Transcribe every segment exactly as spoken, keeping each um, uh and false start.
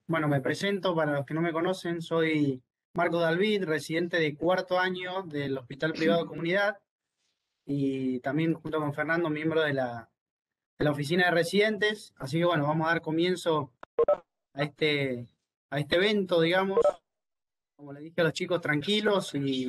Bueno, me presento para los que no me conocen, soy Marco Dalvid, residente de cuarto año del Hospital Privado Comunidad y también junto con Fernando, miembro de la, de la oficina de residentes. Así que bueno, vamos a dar comienzo a este, a este evento, digamos. Como le dije a los chicos, tranquilos y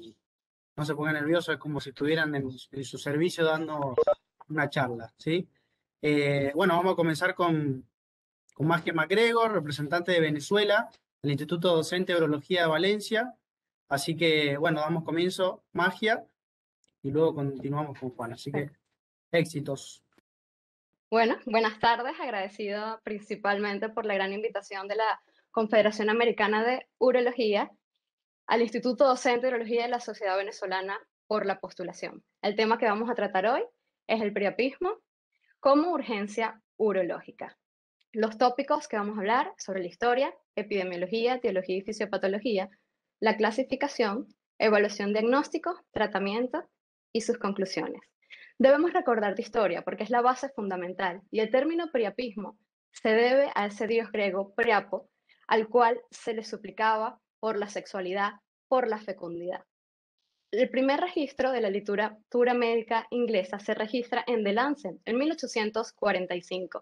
no se pongan nerviosos, es como si estuvieran en, en su servicio dando una charla, ¿sí? Eh, bueno, vamos a comenzar con con Magia MacGregor, representante de Venezuela, del Instituto Docente de Urología de Valencia. Así que, bueno, damos comienzo, Magia, y luego continuamos con Juan. Así que, éxitos. Bueno, buenas tardes, agradecido principalmente por la gran invitación de la Confederación Americana de Urología al Instituto Docente de Urología de la Sociedad Venezolana por la postulación. El tema que vamos a tratar hoy es el priapismo como urgencia urológica. Los tópicos que vamos a hablar sobre la historia, epidemiología, etiología y fisiopatología, la clasificación, evaluación diagnóstico, tratamiento y sus conclusiones. Debemos recordar de historia porque es la base fundamental y el término priapismo se debe a ese dios griego Priapo, al cual se le suplicaba por la sexualidad, por la fecundidad. El primer registro de la literatura médica inglesa se registra en The Lancet en mil ochocientos cuarenta y cinco,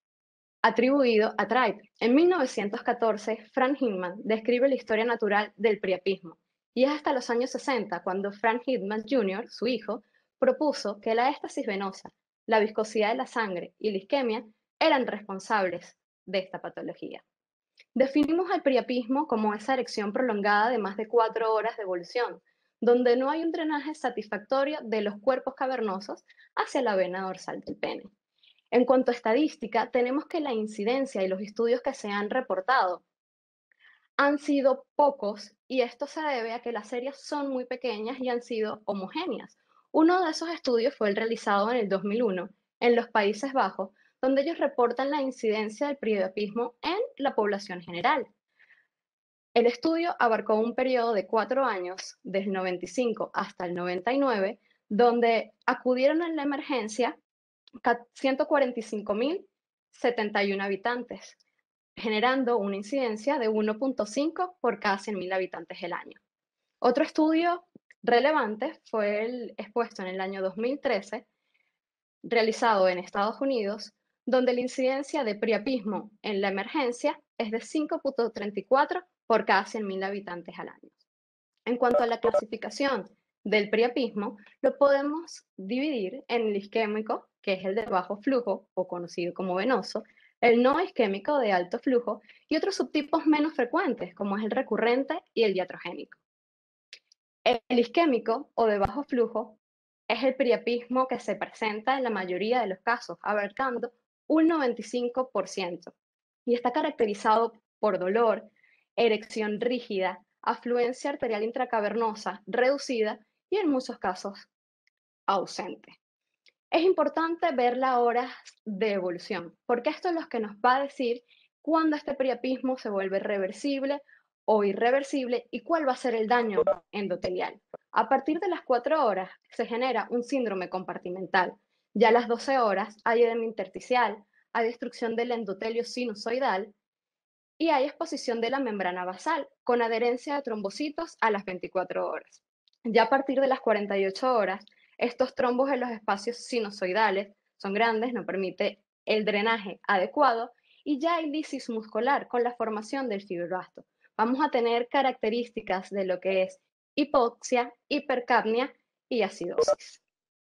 atribuido a Tripe. En mil novecientos catorce, Frank Hinman describe la historia natural del priapismo, y es hasta los años sesenta cuando Frank Hinman junior, su hijo, propuso que la éstasis venosa, la viscosidad de la sangre y la isquemia eran responsables de esta patología. Definimos al priapismo como esa erección prolongada de más de cuatro horas de evolución, donde no hay un drenaje satisfactorio de los cuerpos cavernosos hacia la vena dorsal del pene. En cuanto a estadística, tenemos que la incidencia y los estudios que se han reportado han sido pocos y esto se debe a que las series son muy pequeñas y han sido homogéneas. Uno de esos estudios fue el realizado en el dos mil uno en los Países Bajos, donde ellos reportan la incidencia del priapismo en la población general. El estudio abarcó un periodo de cuatro años, desde el noventa y cinco hasta el noventa y nueve, donde acudieron en la emergencia ciento cuarenta y cinco mil setenta y uno habitantes, generando una incidencia de uno punto cinco por cada cien mil habitantes del año. Otro estudio relevante fue el expuesto en el año dos mil trece, realizado en Estados Unidos, donde la incidencia de priapismo en la emergencia es de cinco punto treinta y cuatro por cada cien mil habitantes al año. En cuanto a la clasificación del priapismo, lo podemos dividir en el isquémico, que es el de bajo flujo o conocido como venoso, el no isquémico de alto flujo y otros subtipos menos frecuentes, como es el recurrente y el iatrogénico. El isquémico o de bajo flujo es el priapismo que se presenta en la mayoría de los casos, abarcando un noventa y cinco por ciento, y está caracterizado por dolor, erección rígida, afluencia arterial intracavernosa reducida y en muchos casos ausente. Es importante ver las horas de evolución, porque esto es lo que nos va a decir cuándo este priapismo se vuelve reversible o irreversible y cuál va a ser el daño endotelial. A partir de las cuatro horas se genera un síndrome compartimental. Ya a las doce horas hay edema intersticial, hay destrucción del endotelio sinusoidal y hay exposición de la membrana basal con adherencia de trombocitos a las veinticuatro horas. Ya a partir de las cuarenta y ocho horas, estos trombos en los espacios sinusoidales son grandes, no permite el drenaje adecuado y ya hay lisis muscular con la formación del fibroblasto. Vamos a tener características de lo que es hipoxia, hipercapnia y acidosis.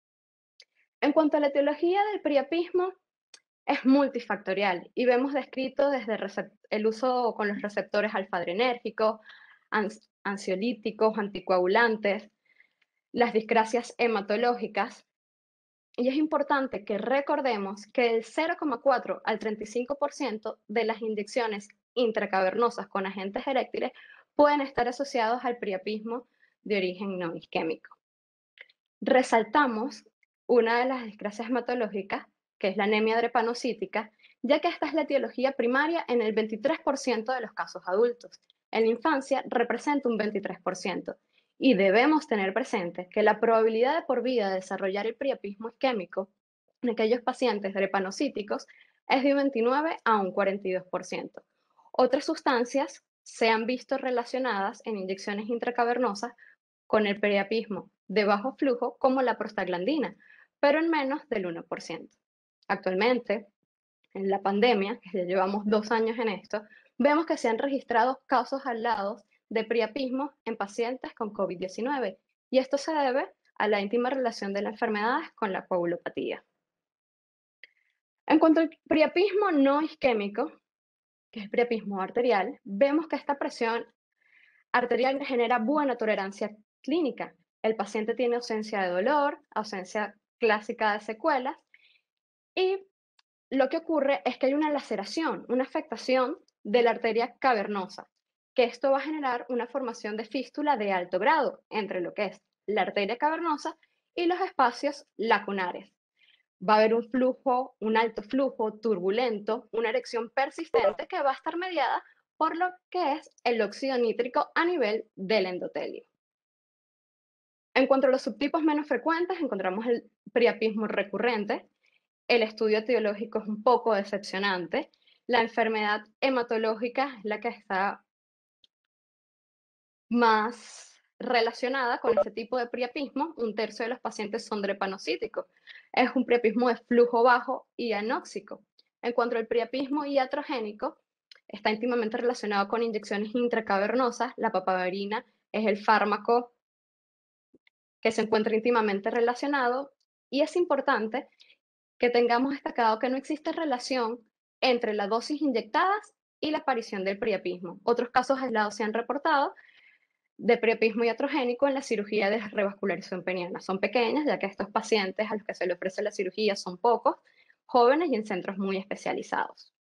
En cuanto a la etiología del priapismo, es multifactorial y vemos descrito desde el uso con los receptores alfa-adrenérgicos, ans ansiolíticos, anticoagulantes, las discrasias hematológicas. Y es importante que recordemos que del cero coma cuatro al treinta y cinco por ciento de las inyecciones intracavernosas con agentes eréctiles pueden estar asociados al priapismo de origen no isquémico. Resaltamos una de las discrasias hematológicas, que es la anemia drepanocítica, ya que esta es la etiología primaria en el veintitrés por ciento de los casos adultos. En la infancia representa un veintitrés por ciento y debemos tener presente que la probabilidad de por vida de desarrollar el priapismo isquémico en aquellos pacientes drepanocíticos es de un veintinueve a un cuarenta y dos por ciento. Otras sustancias se han visto relacionadas en inyecciones intracavernosas con el priapismo de bajo flujo, como la prostaglandina, pero en menos del uno por ciento. Actualmente, en la pandemia, que ya llevamos dos años en esto, vemos que se han registrado casos aislados de priapismo en pacientes con COVID diecinueve, y esto se debe a la íntima relación de las enfermedades con la coagulopatía. En cuanto al priapismo no isquémico, que es el priapismo arterial, vemos que esta presión arterial genera buena tolerancia clínica. El paciente tiene ausencia de dolor, ausencia clásica de secuelas, y lo que ocurre es que hay una laceración, una afectación de la arteria cavernosa, que esto va a generar una formación de fístula de alto grado entre lo que es la arteria cavernosa y los espacios lacunares. Va a haber un flujo, un alto flujo turbulento, una erección persistente que va a estar mediada por lo que es el óxido nítrico a nivel del endotelio. En cuanto a los subtipos menos frecuentes, encontramos el priapismo recurrente. El estudio etiológico es un poco decepcionante. La enfermedad hematológica es la que está más relacionada con este tipo de priapismo. Un tercio de los pacientes son drepanocíticos. Es un priapismo de flujo bajo y anóxico. En cuanto al priapismo iatrogénico, está íntimamente relacionado con inyecciones intracavernosas. La papaverina es el fármaco que se encuentra íntimamente relacionado, y es importante que tengamos destacado que no existe relación entre las dosis inyectadas y la aparición del priapismo. Otros casos aislados se han reportado de priapismo iatrogénico en la cirugía de revascularización peniana. Son pequeñas, ya que estos pacientes a los que se le ofrece la cirugía son pocos, jóvenes y en centros muy especializados.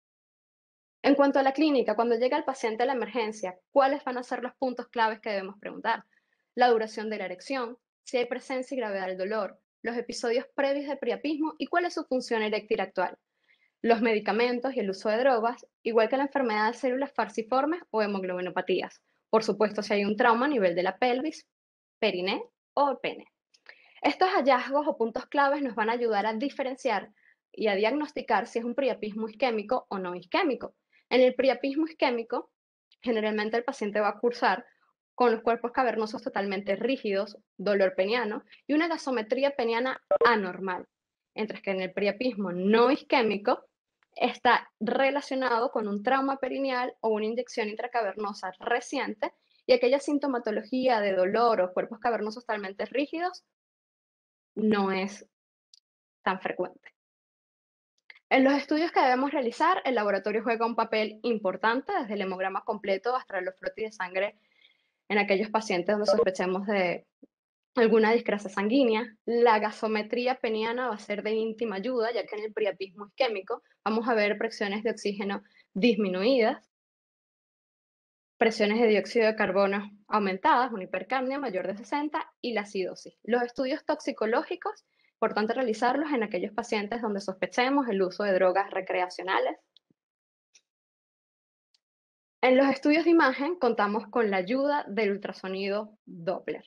En cuanto a la clínica, cuando llega el paciente a la emergencia, ¿cuáles van a ser los puntos claves que debemos preguntar? La duración de la erección, si hay presencia y gravedad del dolor, los episodios previos de priapismo y cuál es su función eréctil actual, los medicamentos y el uso de drogas, igual que la enfermedad de células falciformes o hemoglobinopatías. Por supuesto, si hay un trauma a nivel de la pelvis, periné o pene. Estos hallazgos o puntos claves nos van a ayudar a diferenciar y a diagnosticar si es un priapismo isquémico o no isquémico. En el priapismo isquémico, generalmente el paciente va a cursar con los cuerpos cavernosos totalmente rígidos, dolor peniano y una gasometría peniana anormal, mientras que en el priapismo no isquémico está relacionado con un trauma perineal o una inyección intracavernosa reciente, y aquella sintomatología de dolor o cuerpos cavernosos totalmente rígidos no es tan frecuente. En los estudios que debemos realizar, el laboratorio juega un papel importante, desde el hemograma completo hasta los frotis de sangre en aquellos pacientes donde sospechemos de alguna discrasia sanguínea. La gasometría peniana va a ser de íntima ayuda, ya que en el priapismo isquémico vamos a ver presiones de oxígeno disminuidas, presiones de dióxido de carbono aumentadas, una hipercapnia mayor de sesenta y la acidosis. Los estudios toxicológicos, importante realizarlos en aquellos pacientes donde sospechemos el uso de drogas recreacionales. En los estudios de imagen contamos con la ayuda del ultrasonido Doppler.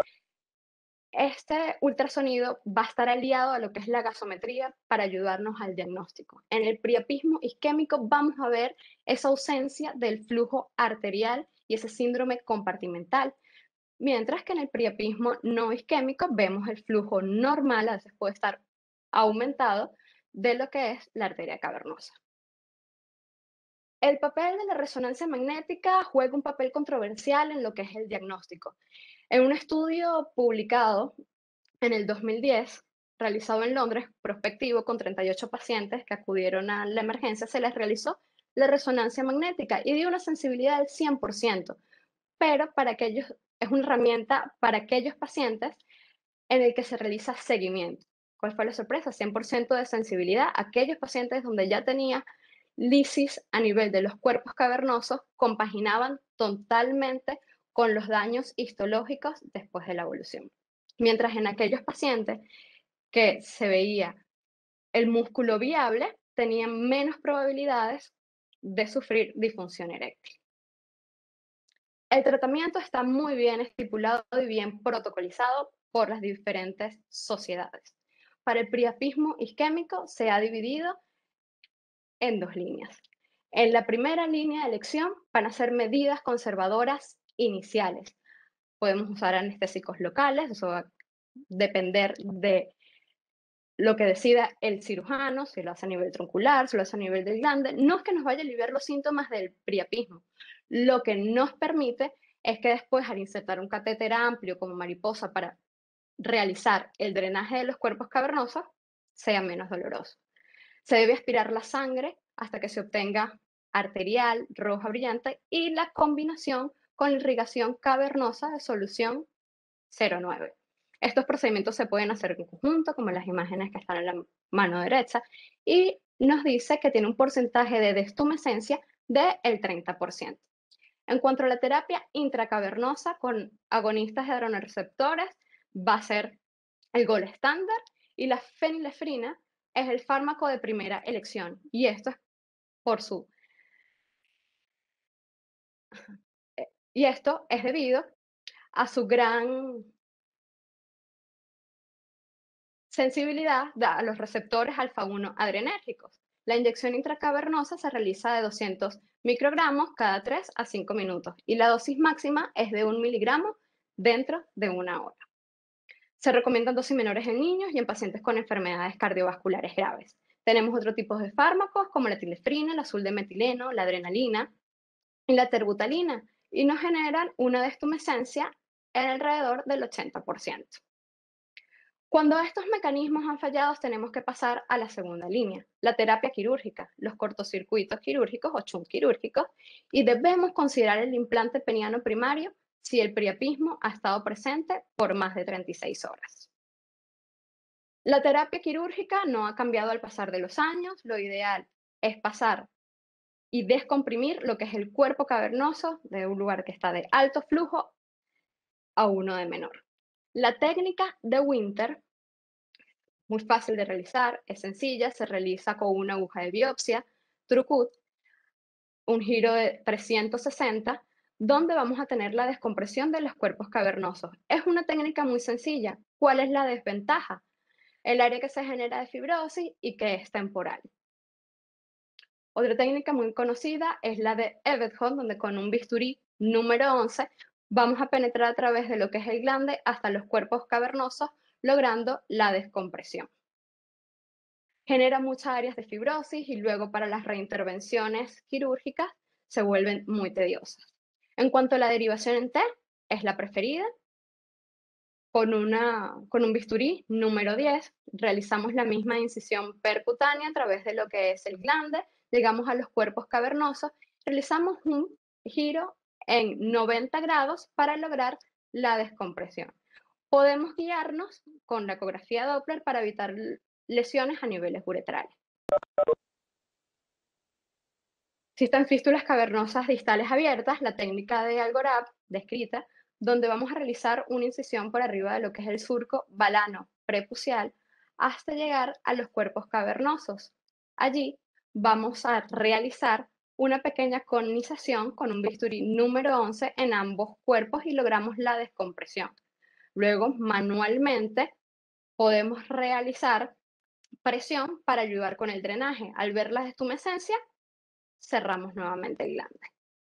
Este ultrasonido va a estar aliado a lo que es la gasometría para ayudarnos al diagnóstico. En el priapismo isquémico vamos a ver esa ausencia del flujo arterial y ese síndrome compartimental, mientras que en el priapismo no isquémico vemos el flujo normal, a veces puede estar aumentado, de lo que es la arteria cavernosa. El papel de la resonancia magnética juega un papel controversial en lo que es el diagnóstico. En un estudio publicado en el dos mil diez, realizado en Londres, prospectivo, con treinta y ocho pacientes que acudieron a la emergencia, se les realizó la resonancia magnética y dio una sensibilidad del cien por ciento, pero para aquellos, es una herramienta para aquellos pacientes en el que se realiza seguimiento. ¿Cuál fue la sorpresa? cien por ciento de sensibilidad. Aquellos pacientes donde ya tenía lisis a nivel de los cuerpos cavernosos compaginaban totalmente con los daños histológicos después de la evolución. Mientras en aquellos pacientes que se veía el músculo viable, tenían menos probabilidades de sufrir disfunción eréctil. El tratamiento está muy bien estipulado y bien protocolizado por las diferentes sociedades. Para el priapismo isquémico se ha dividido en dos líneas. En la primera línea de elección van a ser medidas conservadoras iniciales. Podemos usar anestésicos locales, eso va a depender de lo que decida el cirujano, si lo hace a nivel troncular, si lo hace a nivel del glande. No es que nos vaya a aliviar los síntomas del priapismo. Lo que nos permite es que después, al insertar un catéter amplio como mariposa para realizar el drenaje de los cuerpos cavernosos, sea menos doloroso. Se debe aspirar la sangre hasta que se obtenga arterial, roja brillante y la combinación con irrigación cavernosa de solución cero nueve. Estos procedimientos se pueden hacer en conjunto, como las imágenes que están en la mano derecha, y nos dice que tiene un porcentaje de destumescencia del treinta por ciento. En cuanto a la terapia intracavernosa con agonistas de adrenoreceptores, va a ser el gol estándar, y la fenilefrina es el fármaco de primera elección, y esto es por su y esto es debido a su gran sensibilidad a los receptores alfa uno adrenérgicos. La inyección intracavernosa se realiza de doscientos microgramos cada tres a cinco minutos y la dosis máxima es de un miligramo dentro de una hora. Se recomiendan dosis menores en niños y en pacientes con enfermedades cardiovasculares graves. Tenemos otro tipo de fármacos como la tilefrina, el azul de metileno, la adrenalina y la terbutalina, y nos generan una destumescencia en alrededor del ochenta por ciento. Cuando estos mecanismos han fallado, tenemos que pasar a la segunda línea, la terapia quirúrgica, los cortocircuitos quirúrgicos o shunt quirúrgicos, y debemos considerar el implante peniano primario si el priapismo ha estado presente por más de treinta y seis horas. La terapia quirúrgica no ha cambiado al pasar de los años. Lo ideal es pasar y descomprimir lo que es el cuerpo cavernoso de un lugar que está de alto flujo a uno de menor. La técnica de Winter, muy fácil de realizar, es sencilla, se realiza con una aguja de biopsia, Trucut, un giro de trescientos sesenta, donde vamos a tener la descompresión de los cuerpos cavernosos. Es una técnica muy sencilla. ¿Cuál es la desventaja? El área que se genera de fibrosis y que es temporal. Otra técnica muy conocida es la de Evethold, donde con un bisturí número once vamos a penetrar a través de lo que es el glande hasta los cuerpos cavernosos, logrando la descompresión. Genera muchas áreas de fibrosis y luego para las reintervenciones quirúrgicas se vuelven muy tediosas. En cuanto a la derivación en T, es la preferida. Con, una, con un bisturí número diez, realizamos la misma incisión percutánea a través de lo que es el glande, llegamos a los cuerpos cavernosos, realizamos un giro en noventa grados para lograr la descompresión. Podemos guiarnos con la ecografía Doppler para evitar lesiones a niveles uretrales. Si están fístulas cavernosas distales abiertas, la técnica de Algorab, descrita, donde vamos a realizar una incisión por arriba de lo que es el surco balano prepucial hasta llegar a los cuerpos cavernosos. Allí vamos a realizar una pequeña conización con un bisturí número once en ambos cuerpos y logramos la descompresión. Luego, manualmente, podemos realizar presión para ayudar con el drenaje. Al ver la destumescencia, cerramos nuevamente el glande.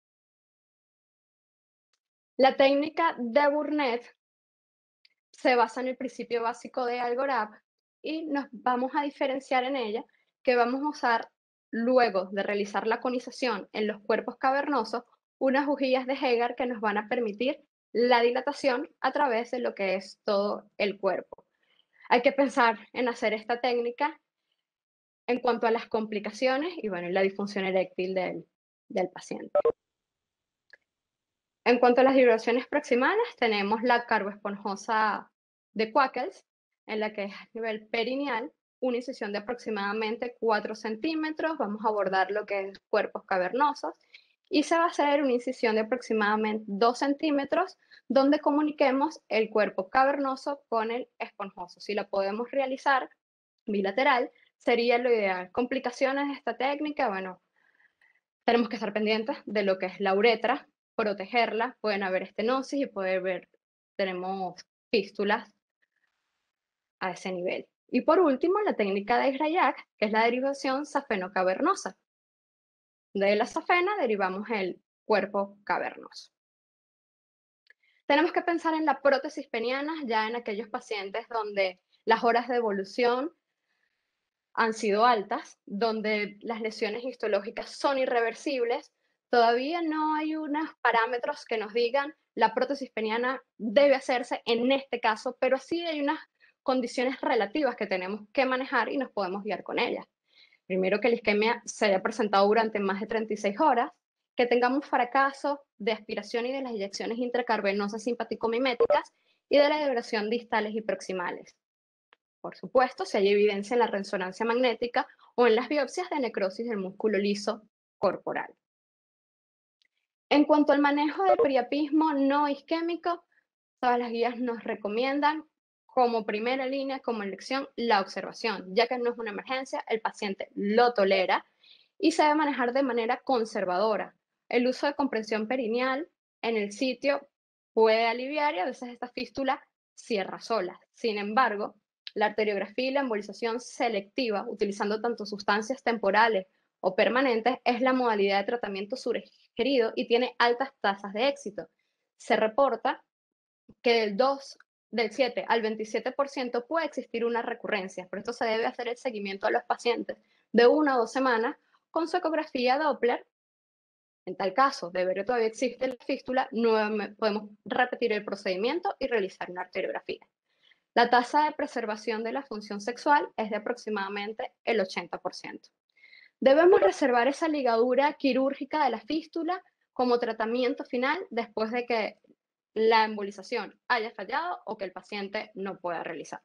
La técnica de Burnett se basa en el principio básico de Algorab y nos vamos a diferenciar en ella que vamos a usar, luego de realizar la conización en los cuerpos cavernosos, unas bujillas de Hegar que nos van a permitir la dilatación a través de lo que es todo el cuerpo. Hay que pensar en hacer esta técnica en cuanto a las complicaciones y bueno, la disfunción eréctil del, del paciente. En cuanto a las vibraciones proximales, tenemos la carboesponjosa de Quackles, en la que es a nivel perineal, una incisión de aproximadamente cuatro centímetros. Vamos a abordar lo que es cuerpos cavernosos y se va a hacer una incisión de aproximadamente dos centímetros, donde comuniquemos el cuerpo cavernoso con el esponjoso. Si la podemos realizar bilateral, sería lo ideal. Complicaciones de esta técnica, bueno, tenemos que estar pendientes de lo que es la uretra, protegerla, pueden haber estenosis y puede haber, tenemos fístulas a ese nivel. Y por último, la técnica de Grayak, que es la derivación safenocavernosa. De la safena derivamos el cuerpo cavernoso. Tenemos que pensar en la prótesis peniana ya en aquellos pacientes donde las horas de evolución han sido altas, donde las lesiones histológicas son irreversibles. Todavía no hay unos parámetros que nos digan la prótesis peniana debe hacerse en este caso, pero sí hay unas condiciones relativas que tenemos que manejar y nos podemos guiar con ellas. Primero, que la isquemia se haya presentado durante más de treinta y seis horas, que tengamos fracaso de aspiración y de las eyecciones intracavernosas simpaticomiméticas y de la degradación distales y proximales. Por supuesto, si hay evidencia en la resonancia magnética o en las biopsias de necrosis del músculo liso corporal. En cuanto al manejo del priapismo no isquémico, todas las guías nos recomiendan como primera línea, como elección, la observación, ya que no es una emergencia, el paciente lo tolera y se debe manejar de manera conservadora. El uso de comprensión perineal en el sitio puede aliviar y a veces esta fístula cierra sola. Sin embargo, la arteriografía y la embolización selectiva, utilizando tanto sustancias temporales o permanentes, es la modalidad de tratamiento sugerido y tiene altas tasas de éxito. Se reporta que del dos, del siete al veintisiete por ciento puede existir una recurrencia. Por esto se debe hacer el seguimiento a los pacientes de una o dos semanas con su ecografía Doppler. En tal caso, de ver que todavía existe la fístula, nuevamente podemos repetir el procedimiento y realizar una arteriografía. La tasa de preservación de la función sexual es de aproximadamente el ochenta por ciento. Debemos reservar esa ligadura quirúrgica de la fístula como tratamiento final después de que la embolización haya fallado o que el paciente no pueda realizar.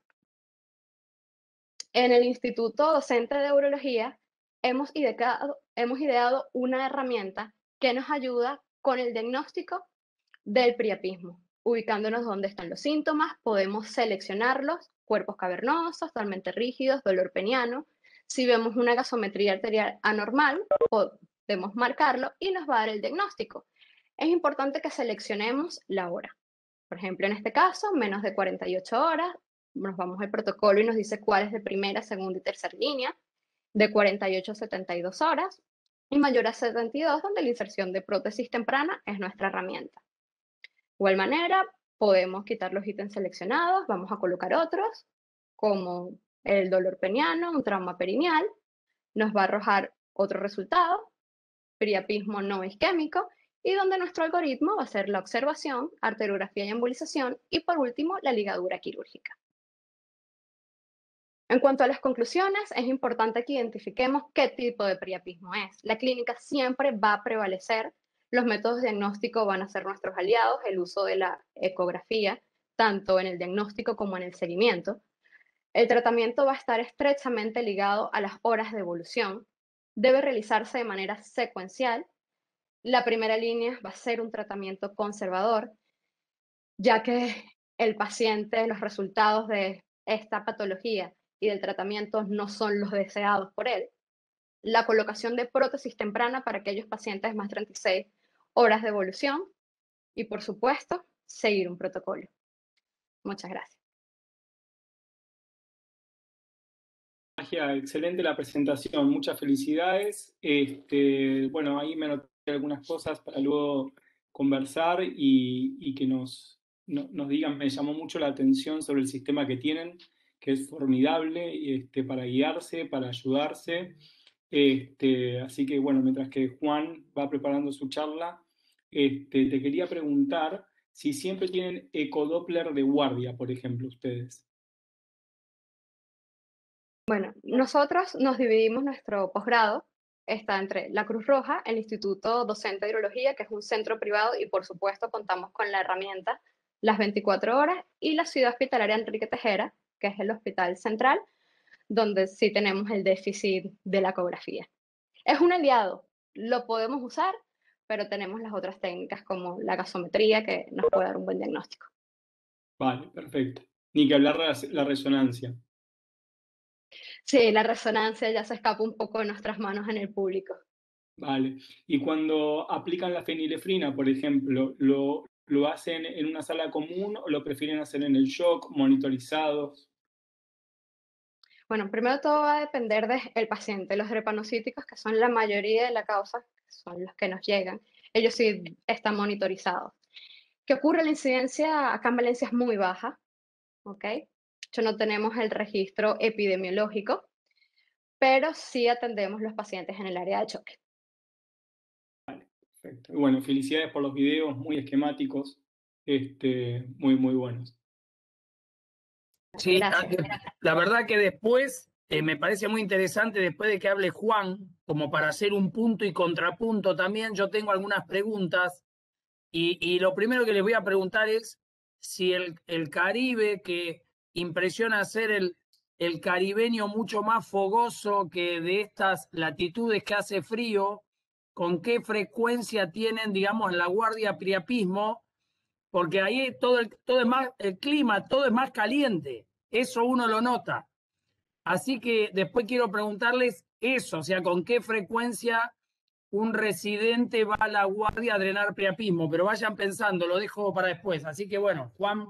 En el Instituto Docente de Urología hemos ideado, hemos ideado una herramienta que nos ayuda con el diagnóstico del priapismo. Ubicándonos donde están los síntomas, podemos seleccionarlos: cuerpos cavernosos, totalmente rígidos, dolor peniano. Si vemos una gasometría arterial anormal, podemos marcarlo y nos va a dar el diagnóstico. Es importante que seleccionemos la hora. Por ejemplo, en este caso, menos de cuarenta y ocho horas, nos vamos al protocolo y nos dice cuál es de primera, segunda y tercera línea, de cuarenta y ocho a setenta y dos horas, y mayor a setenta y dos, donde la inserción de prótesis temprana es nuestra herramienta. De igual manera, podemos quitar los ítems seleccionados, vamos a colocar otros, como el dolor peniano, un trauma perineal, nos va a arrojar otro resultado, priapismo no isquémico, y donde nuestro algoritmo va a ser la observación, arteriografía y embolización, y por último, la ligadura quirúrgica. En cuanto a las conclusiones, es importante que identifiquemos qué tipo de priapismo es. La clínica siempre va a prevalecer, los métodos de diagnóstico van a ser nuestros aliados, el uso de la ecografía, tanto en el diagnóstico como en el seguimiento. El tratamiento va a estar estrechamente ligado a las horas de evolución, debe realizarse de manera secuencial. La primera línea va a ser un tratamiento conservador, ya que el paciente, los resultados de esta patología y del tratamiento no son los deseados por él. La colocación de prótesis temprana para aquellos pacientes más de treinta y seis horas de evolución y, por supuesto, seguir un protocolo. Muchas gracias. Excelente la presentación, muchas felicidades. Este, bueno, ahí me anoté algunas cosas para luego conversar y, y que nos, no, nos digan. Me llamó mucho la atención sobre el sistema que tienen, que es formidable este, para guiarse, para ayudarse. Este, así que bueno, mientras que Juan va preparando su charla, este, te quería preguntar si siempre tienen ecodoppler de guardia, por ejemplo, ustedes. Bueno, nosotros nos dividimos nuestro posgrado, está entre la Cruz Roja, el Instituto Docente de Urología, que es un centro privado, y por supuesto contamos con la herramienta las veinticuatro horas, y la Ciudad Hospitalaria Enrique Tejera, que es el hospital central, donde sí tenemos el déficit de la ecografía. Es un aliado, lo podemos usar, pero tenemos las otras técnicas como la gasometría, que nos puede dar un buen diagnóstico. Vale, perfecto. Ni que hablar de la resonancia. Sí, la resonancia ya se escapa un poco de nuestras manos en el público. Vale. Y cuando aplican la fenilefrina, por ejemplo, ¿lo, lo hacen en una sala común o lo prefieren hacer en el shock, monitorizados? Bueno, primero todo va a depender del paciente. Los drepanocíticos, que son la mayoría de la causa, son los que nos llegan, ellos sí están monitorizados. ¿Qué ocurre? La incidencia acá en Valencia es muy baja, ¿ok? De hecho, no tenemos el registro epidemiológico, pero sí atendemos los pacientes en el área de choque. Perfecto. Bueno, felicidades por los videos, muy esquemáticos, este, muy, muy buenos. Sí, Gracias. la verdad que después eh, me parece muy interesante, después de que hable Juan, como para hacer un punto y contrapunto también, yo tengo algunas preguntas y, y lo primero que les voy a preguntar es si el, el Caribe, que impresiona ser el, el caribeño mucho más fogoso que de estas latitudes que hace frío, ¿con qué frecuencia tienen, digamos, la guardia priapismo? Porque ahí todo, el, todo es más, el clima, todo es más caliente. Eso uno lo nota. Así que después quiero preguntarles eso, o sea, con qué frecuencia un residente va a la guardia a drenar priapismo, pero vayan pensando, lo dejo para después. Así que bueno, Juan.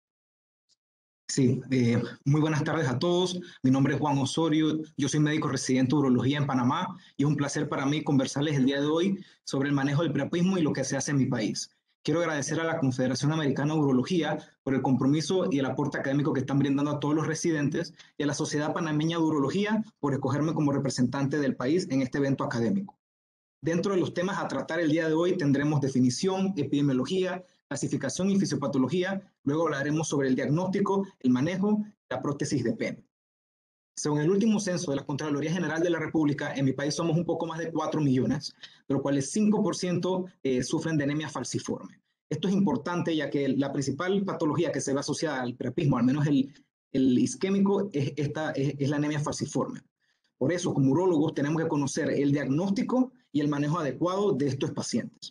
Sí, eh, muy buenas tardes a todos. Mi nombre es Juan Osorio, yo soy médico residente de urología en Panamá y es un placer para mí conversarles el día de hoy sobre el manejo del priapismo y lo que se hace en mi país. Quiero agradecer a la Confederación Americana de Urología por el compromiso y el aporte académico que están brindando a todos los residentes y a la Sociedad Panameña de Urología por escogerme como representante del país en este evento académico. Dentro de los temas a tratar el día de hoy tendremos definición, epidemiología, clasificación y fisiopatología. Luego hablaremos sobre el diagnóstico, el manejo y la prótesis de pene. Según el último censo de la Contraloría General de la República, en mi país somos un poco más de cuatro millones, de los cuales cinco por ciento eh, sufren de anemia falciforme. Esto es importante ya que la principal patología que se ve asociada al priapismo, al menos el, el isquémico, es, esta, es, es la anemia falciforme. Por eso, como urólogos, tenemos que conocer el diagnóstico y el manejo adecuado de estos pacientes.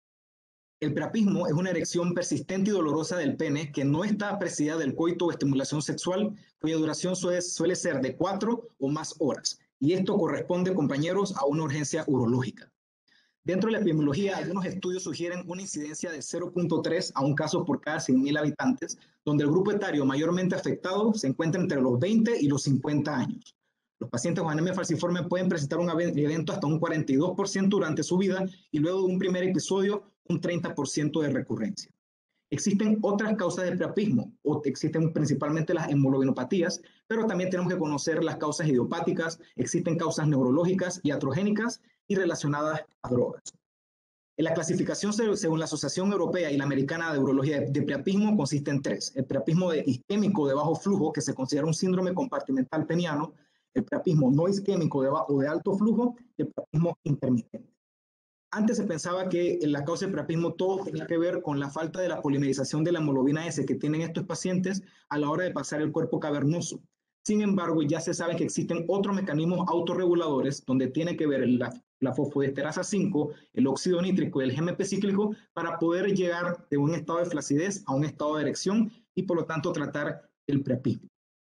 El priapismo es una erección persistente y dolorosa del pene que no está precedida del coito o estimulación sexual, cuya duración suele, suele ser de cuatro o más horas. Y esto corresponde, compañeros, a una urgencia urológica. Dentro de la epidemiología, algunos estudios sugieren una incidencia de cero punto tres a un caso por cada cien mil habitantes, donde el grupo etario mayormente afectado se encuentra entre los veinte y los cincuenta años. Los pacientes con anemia falciforme pueden presentar un evento hasta un cuarenta y dos por ciento durante su vida y luego de un primer episodio un treinta por ciento de recurrencia. Existen otras causas de priapismo, o existen principalmente las hemoglobinopatías, pero también tenemos que conocer las causas idiopáticas, existen causas neurológicas, iatrogénicas y relacionadas a drogas. En la clasificación según la Asociación Europea y la Americana de Urología de priapismo consiste en tres. El priapismo de isquémico de bajo flujo, que se considera un síndrome compartimental peniano, el priapismo no isquémico de bajo o de alto flujo y el priapismo intermitente. Antes se pensaba que en la causa del priapismo todo tenía que ver con la falta de la polimerización de la hemoglobina S que tienen estos pacientes a la hora de pasar el cuerpo cavernoso. Sin embargo, ya se sabe que existen otros mecanismos autorreguladores donde tiene que ver la, la fosfodiesterasa cinco, el óxido nítrico y el G M P cíclico para poder llegar de un estado de flacidez a un estado de erección y por lo tanto tratar el priapismo.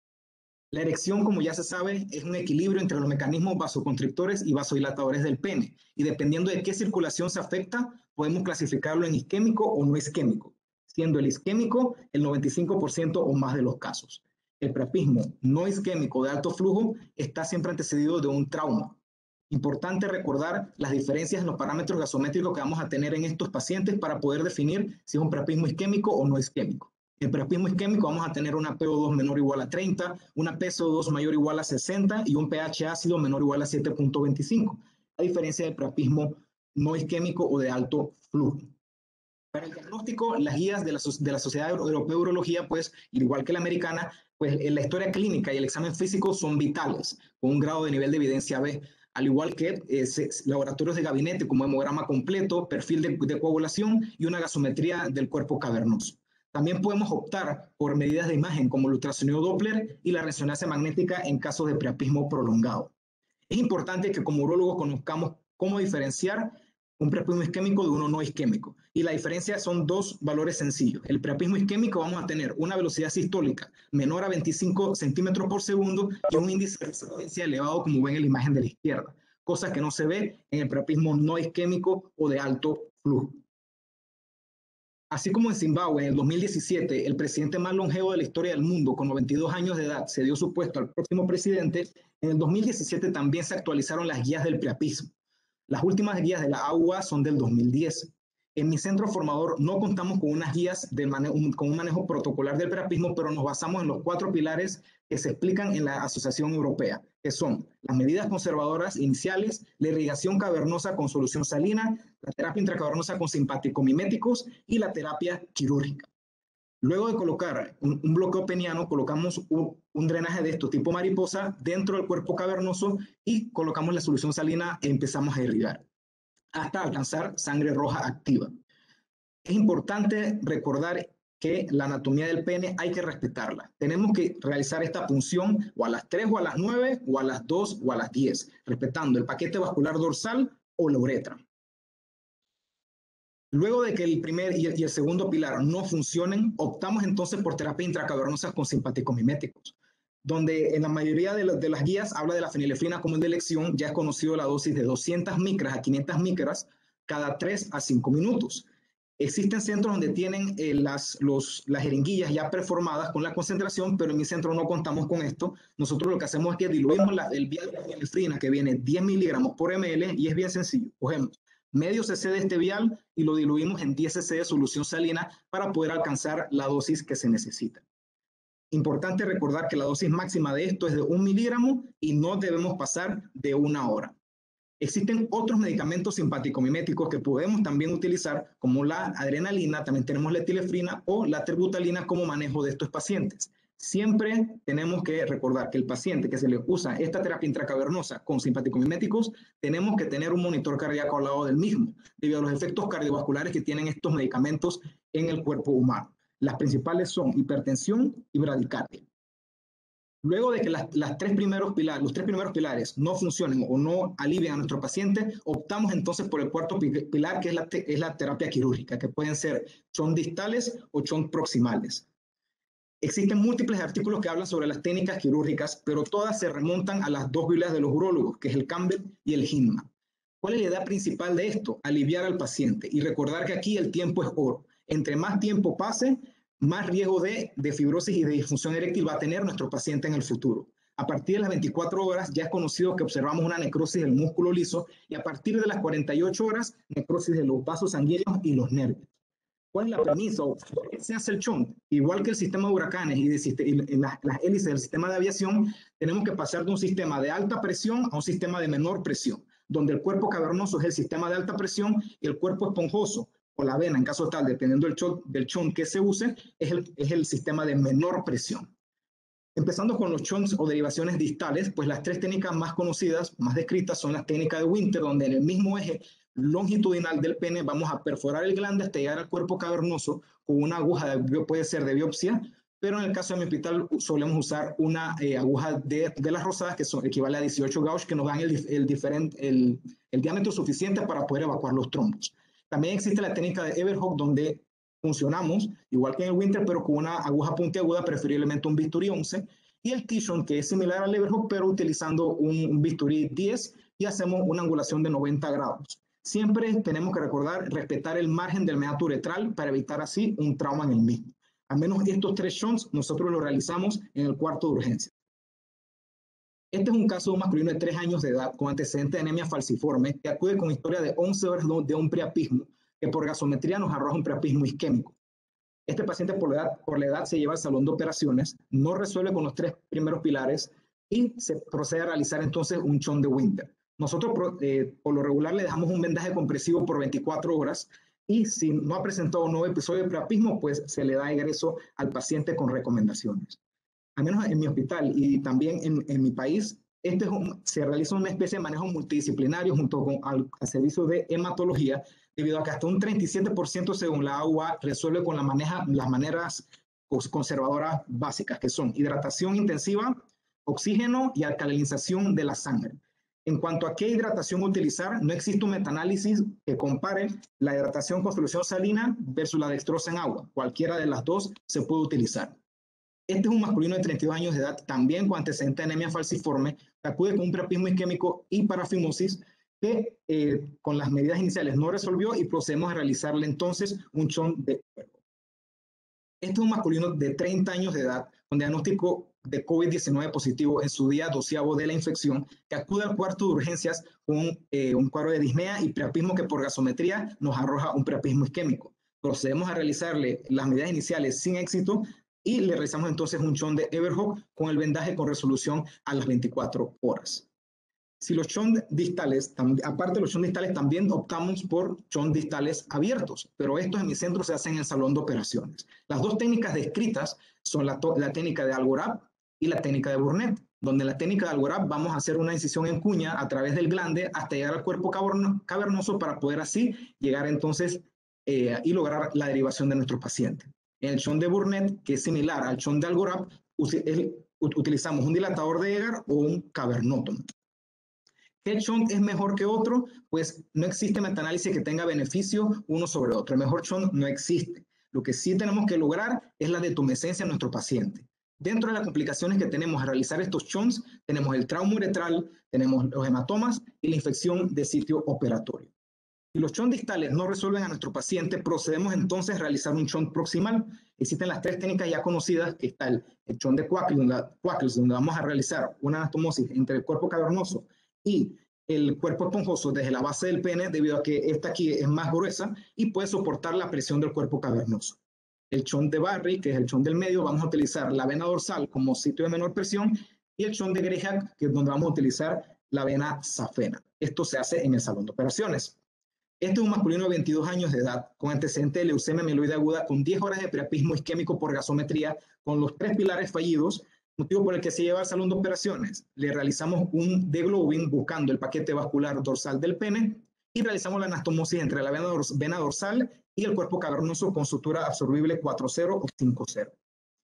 La erección, como ya se sabe, es un equilibrio entre los mecanismos vasoconstrictores y vasodilatadores del pene, y dependiendo de qué circulación se afecta, podemos clasificarlo en isquémico o no isquémico, siendo el isquémico el noventa y cinco por ciento o más de los casos. El priapismo no isquémico de alto flujo está siempre antecedido de un trauma. Importante recordar las diferencias en los parámetros gasométricos que vamos a tener en estos pacientes para poder definir si es un priapismo isquémico o no isquémico. En el priapismo isquémico vamos a tener una P O dos menor o igual a treinta, una P C O dos mayor o igual a sesenta y un pH ácido menor o igual a siete punto veinticinco, a diferencia del priapismo no isquémico o de alto flujo. Para el diagnóstico, las guías de la, de la Sociedad Europea de Urología, pues, igual que la americana, pues la historia clínica y el examen físico son vitales, con un grado de nivel de evidencia B, al igual que eh, laboratorios de gabinete como hemograma completo, perfil de, de coagulación y una gasometría del cuerpo cavernoso. También podemos optar por medidas de imagen como el ultrasonido Doppler y la resonancia magnética en casos de priapismo prolongado. Es importante que como urólogos conozcamos cómo diferenciar un priapismo isquémico de uno no isquémico. Y la diferencia son dos valores sencillos. El priapismo isquémico vamos a tener una velocidad sistólica menor a veinticinco centímetros por segundo y un índice de resistencia elevado como ven en la imagen de la izquierda, cosa que no se ve en el priapismo no isquémico o de alto flujo. Así como en Zimbabue, en el dos mil diecisiete, el presidente más longevo de la historia del mundo, con noventa y dos años de edad, se dio su puesto al próximo presidente, en el dos mil diecisiete también se actualizaron las guías del priapismo. Las últimas guías de la A U A son del dos mil diez. En mi centro formador no contamos con unas guías de manejo, con un manejo protocolar del priapismo, pero nos basamos en los cuatro pilares que se explican en la Asociación Europea, que son las medidas conservadoras iniciales, la irrigación cavernosa con solución salina, la terapia intracavernosa con simpaticomiméticos y la terapia quirúrgica. Luego de colocar un, un bloqueo peniano, colocamos un, un drenaje de esto tipo mariposa dentro del cuerpo cavernoso y colocamos la solución salina e empezamos a irrigar hasta alcanzar sangre roja activa. Es importante recordar que la anatomía del pene hay que respetarla. Tenemos que realizar esta punción o a las tres o a las nueve o a las dos o a las diez, respetando el paquete vascular dorsal o la uretra. Luego de que el primer y el, y el segundo pilar no funcionen, optamos entonces por terapia intracavernosa con simpaticomiméticos, donde en la mayoría de, la, de las guías habla de la fenilefrina como de elección. Ya es conocido la dosis de doscientas micras a quinientas micras cada tres a cinco minutos. Existen centros donde tienen eh, las, los, las jeringuillas ya preformadas con la concentración, pero en mi centro no contamos con esto. Nosotros lo que hacemos es que diluimos la, el vial de fenilefrina, que viene diez miligramos por ml, y es bien sencillo. Cogemos medio cc de este vial y lo diluimos en diez cc de solución salina para poder alcanzar la dosis que se necesita. Importante recordar que la dosis máxima de esto es de un miligramo y no debemos pasar de una hora. Existen otros medicamentos simpaticomiméticos que podemos también utilizar, como la adrenalina, también tenemos la etilefrina o la terbutalina como manejo de estos pacientes. Siempre tenemos que recordar que el paciente que se le usa esta terapia intracavernosa con simpaticomiméticos, tenemos que tener un monitor cardíaco al lado del mismo, debido a los efectos cardiovasculares que tienen estos medicamentos en el cuerpo humano. Las principales son hipertensión y bradicardia. Luego de que las, las tres primeros pilares, los tres primeros pilares no funcionen o no alivian a nuestro paciente, optamos entonces por el cuarto pilar, que es la, es la terapia quirúrgica, que pueden ser chon distales o chon proximales. Existen múltiples artículos que hablan sobre las técnicas quirúrgicas, pero todas se remontan a las dos Biblias de los urólogos, que es el Campbell y el Hinman. ¿Cuál es la idea principal de esto? Aliviar al paciente y recordar que aquí el tiempo es oro. Entre más tiempo pase, más riesgo de, de fibrosis y de disfunción eréctil va a tener nuestro paciente en el futuro. A partir de las veinticuatro horas ya es conocido que observamos una necrosis del músculo liso y a partir de las cuarenta y ocho horas, necrosis de los vasos sanguíneos y los nervios. ¿Cuál es la premisa? ¿Por qué se hace el chon? Igual que el sistema de huracanes y, de, y las, las hélices del sistema de aviación, tenemos que pasar de un sistema de alta presión a un sistema de menor presión, donde el cuerpo cavernoso es el sistema de alta presión y el cuerpo esponjoso, o la vena, en caso tal, dependiendo del chon, del chon que se use, es el, es el sistema de menor presión. Empezando con los chons o derivaciones distales, pues las tres técnicas más conocidas, más descritas, son las técnicas de Winter, donde en el mismo eje longitudinal del pene vamos a perforar el glande hasta llegar al cuerpo cavernoso con una aguja, de, puede ser de biopsia, pero en el caso de mi hospital solemos usar una eh, aguja de, de las rosadas, que son, equivale a dieciocho gauge, que nos dan el, el, diferente, el, el diámetro suficiente para poder evacuar los trombos. También existe la técnica de Everhoff, donde funcionamos, igual que en el Winter, pero con una aguja puntiaguda, preferiblemente un bisturí once, y el Kishon, que es similar al Everhoff, pero utilizando un, un bisturí diez, y hacemos una angulación de noventa grados. Siempre tenemos que recordar respetar el margen del meato uretral para evitar así un trauma en el mismo. Al menos estos tres shunts nosotros los realizamos en el cuarto de urgencia. Este es un caso de un masculino de tres años de edad con antecedente de anemia falciforme que acude con historia de once horas de un priapismo que por gasometría nos arroja un priapismo isquémico. Este paciente por la, edad, por la edad se lleva al salón de operaciones, no resuelve con los tres primeros pilares y se procede a realizar entonces un chon de Winter. Nosotros eh, por lo regular le dejamos un vendaje compresivo por veinticuatro horas y si no ha presentado un nuevo episodio de priapismo, pues se le da egreso al paciente con recomendaciones. Al menos en mi hospital y también en, en mi país, este es un, se realiza una especie de manejo multidisciplinario junto con al, al servicio de hematología, debido a que hasta un treinta y siete por ciento según la A U A resuelve con la maneja, las maneras conservadoras básicas, que son hidratación intensiva, oxígeno y alcalinización de la sangre. En cuanto a qué hidratación utilizar, no existe un metaanálisis que compare la hidratación con solución salina versus la dextrosa en agua. Cualquiera de las dos se puede utilizar. Este es un masculino de treinta y dos años de edad, también con antecedente de anemia falciforme, que acude con un priapismo isquémico y parafimosis, que eh, con las medidas iniciales no resolvió y procedemos a realizarle entonces un chon de cuerpo. Este es un masculino de treinta años de edad, con diagnóstico de COVID diecinueve positivo en su día doceavo de la infección, que acude al cuarto de urgencias con eh, un cuadro de disnea y priapismo que por gasometría nos arroja un priapismo isquémico. Procedemos a realizarle las medidas iniciales sin éxito y le realizamos entonces un shunt de Everhoff con el vendaje con resolución a las veinticuatro horas. Si los shunts distales, aparte de los shunts distales, también optamos por shunts distales abiertos, pero estos en mi centro se hacen en el salón de operaciones. Las dos técnicas descritas son la, la técnica de Algorab y la técnica de Burnett, donde en la técnica de Algorab vamos a hacer una incisión en cuña a través del glande hasta llegar al cuerpo cavernoso para poder así llegar entonces eh, y lograr la derivación de nuestro paciente. En el shunt de Burnett, que es similar al shunt de Algorab, utilizamos un dilatador de Egar o un cavernotomo. ¿Qué shunt es mejor que otro? Pues no existe metaanálisis que tenga beneficio uno sobre otro. El mejor shunt no existe. Lo que sí tenemos que lograr es la detumescencia en nuestro paciente. Dentro de las complicaciones que tenemos al realizar estos shunts, tenemos el trauma uretral, tenemos los hematomas y la infección de sitio operatorio. Si los shunts distales no resuelven a nuestro paciente, procedemos entonces a realizar un shunt proximal. Existen las tres técnicas ya conocidas, que está el, el shunt de Quackles, donde, donde vamos a realizar una anastomosis entre el cuerpo cavernoso y el cuerpo esponjoso desde la base del pene, debido a que esta aquí es más gruesa y puede soportar la presión del cuerpo cavernoso. El shunt de Barry, que es el shunt del medio, vamos a utilizar la vena dorsal como sitio de menor presión, y el shunt de Greyhack, que es donde vamos a utilizar la vena safena. Esto se hace en el salón de operaciones. Este es un masculino de veintidós años de edad, con antecedente de leucemia mieloide aguda, con diez horas de priapismo isquémico por gasometría, con los tres pilares fallidos, motivo por el que se lleva al salón de operaciones. Le realizamos un deglobing buscando el paquete vascular dorsal del pene y realizamos la anastomosis entre la vena, dors vena dorsal y el cuerpo cavernoso con sutura absorbible cuatro cero o cinco cero.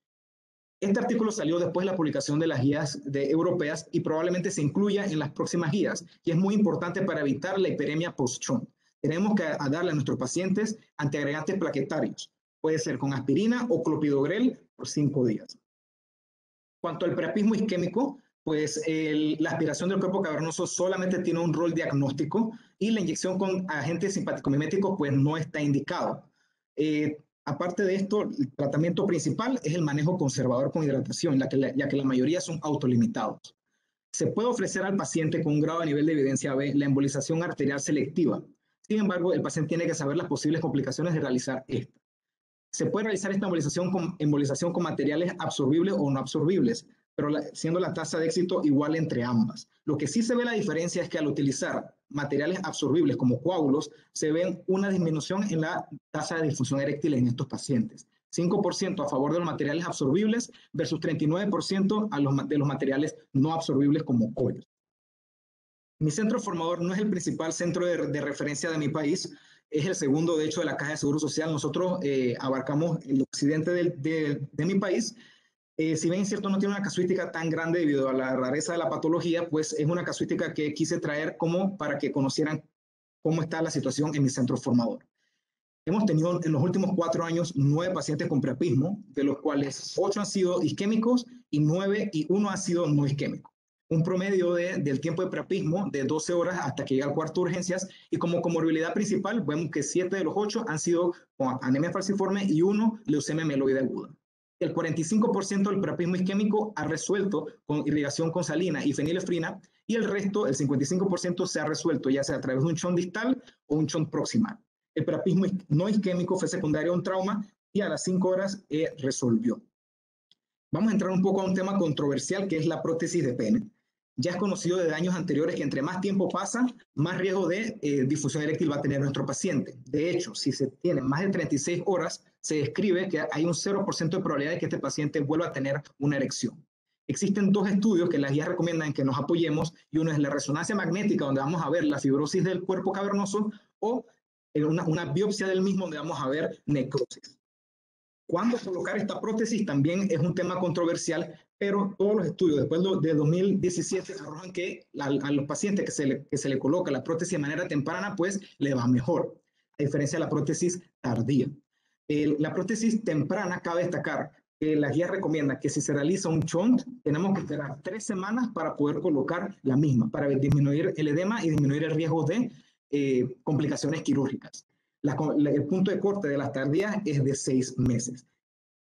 Este artículo salió después de la publicación de las guías de europeas y probablemente se incluya en las próximas guías, y es muy importante para evitar la hiperemia post-shunt. Tenemos que darle a nuestros pacientes antiagregantes plaquetarios. Puede ser con aspirina o clopidogrel por cinco días. Cuanto al priapismo isquémico, pues el, la aspiración del cuerpo cavernoso solamente tiene un rol diagnóstico y la inyección con agentes simpático-miméticos pues no está indicado. Eh, aparte de esto, el tratamiento principal es el manejo conservador con hidratación, ya que la, ya que la mayoría son autolimitados. Se puede ofrecer al paciente con un grado de nivel de evidencia B la embolización arterial selectiva. Sin embargo, el paciente tiene que saber las posibles complicaciones de realizar esta. Se puede realizar esta embolización con, embolización con materiales absorbibles o no absorbibles, pero la, siendo la tasa de éxito igual entre ambas. Lo que sí se ve la diferencia es que al utilizar materiales absorbibles como coágulos, se ve una disminución en la tasa de disfunción eréctil en estos pacientes. cinco por ciento a favor de los materiales absorbibles versus treinta y nueve por ciento a los, de los materiales no absorbibles como collos. Mi centro formador no es el principal centro de, de referencia de mi país, es el segundo, de hecho, de la Caja de Seguro Social. Nosotros eh, abarcamos el occidente de, de, de mi país. Eh, si bien es cierto, no tiene una casuística tan grande debido a la rareza de la patología, pues es una casuística que quise traer como para que conocieran cómo está la situación en mi centro formador. Hemos tenido en los últimos cuatro años nueve pacientes con priapismo, de los cuales ocho han sido isquémicos y nueve y uno ha sido no isquémico. Un promedio de, del tiempo de priapismo de doce horas hasta que llega al cuarto de urgencias, y como comorbilidad principal vemos que siete de los ocho han sido con anemia falciforme y uno leucemia mieloide aguda. El cuarenta y cinco por ciento del priapismo isquémico ha resuelto con irrigación con salina y fenilefrina, y el resto, el cincuenta y cinco por ciento, se ha resuelto ya sea a través de un shunt distal o un shunt proximal. El priapismo no isquémico fue secundario a un trauma y a las cinco horas eh, resolvió. Vamos a entrar un poco a un tema controversial, que es la prótesis de pene. Ya es conocido desde años anteriores que entre más tiempo pasa, más riesgo de eh, difusión eréctil va a tener nuestro paciente. De hecho, si se tiene más de treinta y seis horas, se describe que hay un cero por ciento de probabilidad de que este paciente vuelva a tener una erección. Existen dos estudios que las guías recomiendan que nos apoyemos, y uno es la resonancia magnética, donde vamos a ver la fibrosis del cuerpo cavernoso, o una, una biopsia del mismo, donde vamos a ver necrosis. ¿Cuándo colocar esta prótesis? También es un tema controversial, pero todos los estudios después de dos mil diecisiete arrojan que a, a los pacientes que se, le, que se le coloca la prótesis de manera temprana, pues le va mejor, a diferencia de la prótesis tardía. Eh, la prótesis temprana, cabe destacar que las guías recomiendan que si se realiza un shunt, tenemos que esperar tres semanas para poder colocar la misma, para disminuir el edema y disminuir el riesgo de eh, complicaciones quirúrgicas. La, la, el punto de corte de las tardías es de seis meses.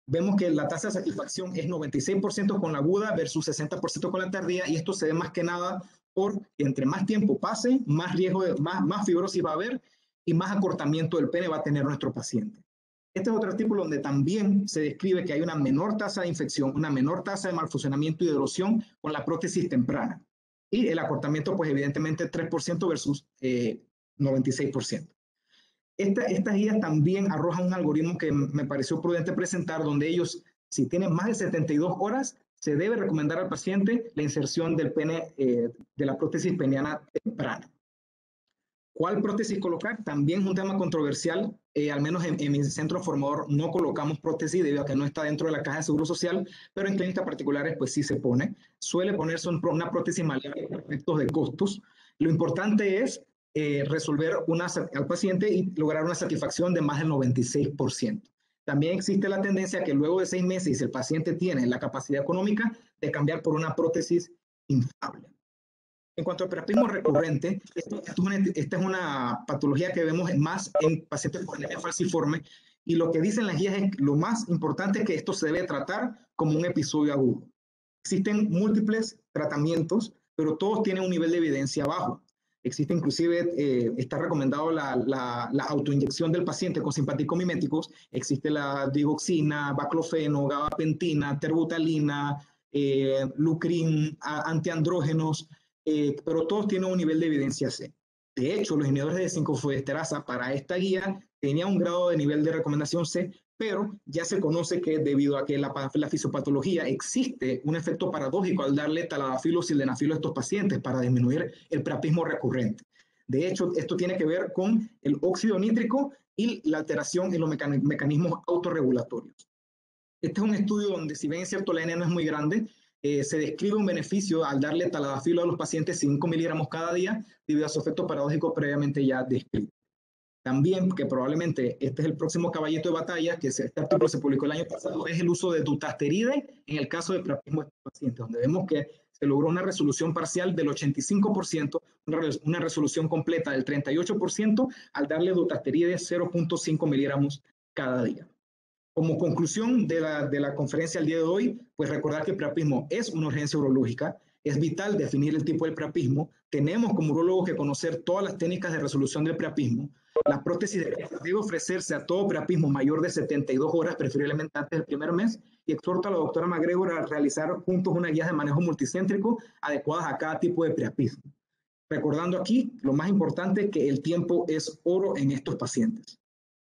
vemos que la tasa de satisfacción es noventa y seis por ciento con la aguda versus sesenta por ciento con la tardía, y esto se ve más que nada porque entre más tiempo pase, más riesgo, de, más, más fibrosis va a haber y más acortamiento del pene va a tener nuestro paciente. Este es otro artículo donde también se describe que hay una menor tasa de infección, una menor tasa de malfuncionamiento y de erosión con la prótesis temprana. Y el acortamiento, pues evidentemente tres por ciento versus eh, noventa y seis por ciento. Esta, estas guías también arrojan un algoritmo que me pareció prudente presentar, donde ellos, si tienen más de setenta y dos horas, se debe recomendar al paciente la inserción del pene, eh, de la prótesis peniana temprana. ¿Cuál prótesis colocar? También es un tema controversial. Eh, al menos en, en mi centro formador no colocamos prótesis debido a que no está dentro de la caja de seguro social, pero en clínicas particulares pues sí se pone. Suele ponerse un, una prótesis maleable por efectos de costos. Lo importante es eh, resolver una, al paciente y lograr una satisfacción de más del noventa y seis por ciento. También existe la tendencia que luego de seis meses, y si el paciente tiene la capacidad económica, de cambiar por una prótesis inflable. En cuanto al priapismo recurrente, esto, esto es una, esta es una patología que vemos más en pacientes con anemia falciforme, y lo que dicen las guías es que lo más importante es que esto se debe tratar como un episodio agudo. Existen múltiples tratamientos, pero todos tienen un nivel de evidencia bajo. Existe inclusive, eh, está recomendado la, la, la autoinyección del paciente con simpaticomiméticos. Existe la digoxina, baclofeno, gabapentina, terbutalina, eh, lucrin, antiandrógenos, eh, pero todos tienen un nivel de evidencia C. De hecho, los inhibidores de cinco fosfodiesterasa para esta guía tenían un grado de nivel de recomendación C, pero ya se conoce que debido a que la, la fisiopatología existe un efecto paradójico al darle taladafilo o sildenafilo a estos pacientes para disminuir el priapismo recurrente. De hecho, esto tiene que ver con el óxido nítrico y la alteración en los mecan mecanismos autorregulatorios. Este es un estudio donde, si bien es cierto la N no es muy grande, eh, se describe un beneficio al darle taladafilo a los pacientes cinco miligramos cada día debido a su efecto paradójico previamente ya descrito. También, que probablemente este es el próximo caballito de batalla, que este artículo se publicó el año pasado, es el uso de dutasteride en el caso de priapismo de estos pacientes, donde vemos que se logró una resolución parcial del ochenta y cinco por ciento, una resolución completa del treinta y ocho por ciento al darle dutasteride cero punto cinco miligramos cada día. Como conclusión de la, de la conferencia del día de hoy, pues recordar que el priapismo es una urgencia urológica, es vital definir el tipo de priapismo, tenemos como urólogos que conocer todas las técnicas de resolución del priapismo, la prótesis debe ofrecerse a todo priapismo mayor de setenta y dos horas, preferiblemente antes del primer mes, y exhorto a la doctora MacGregor a realizar juntos una guía de manejo multicéntrico adecuadas a cada tipo de priapismo. Recordando aquí, lo más importante, que el tiempo es oro en estos pacientes.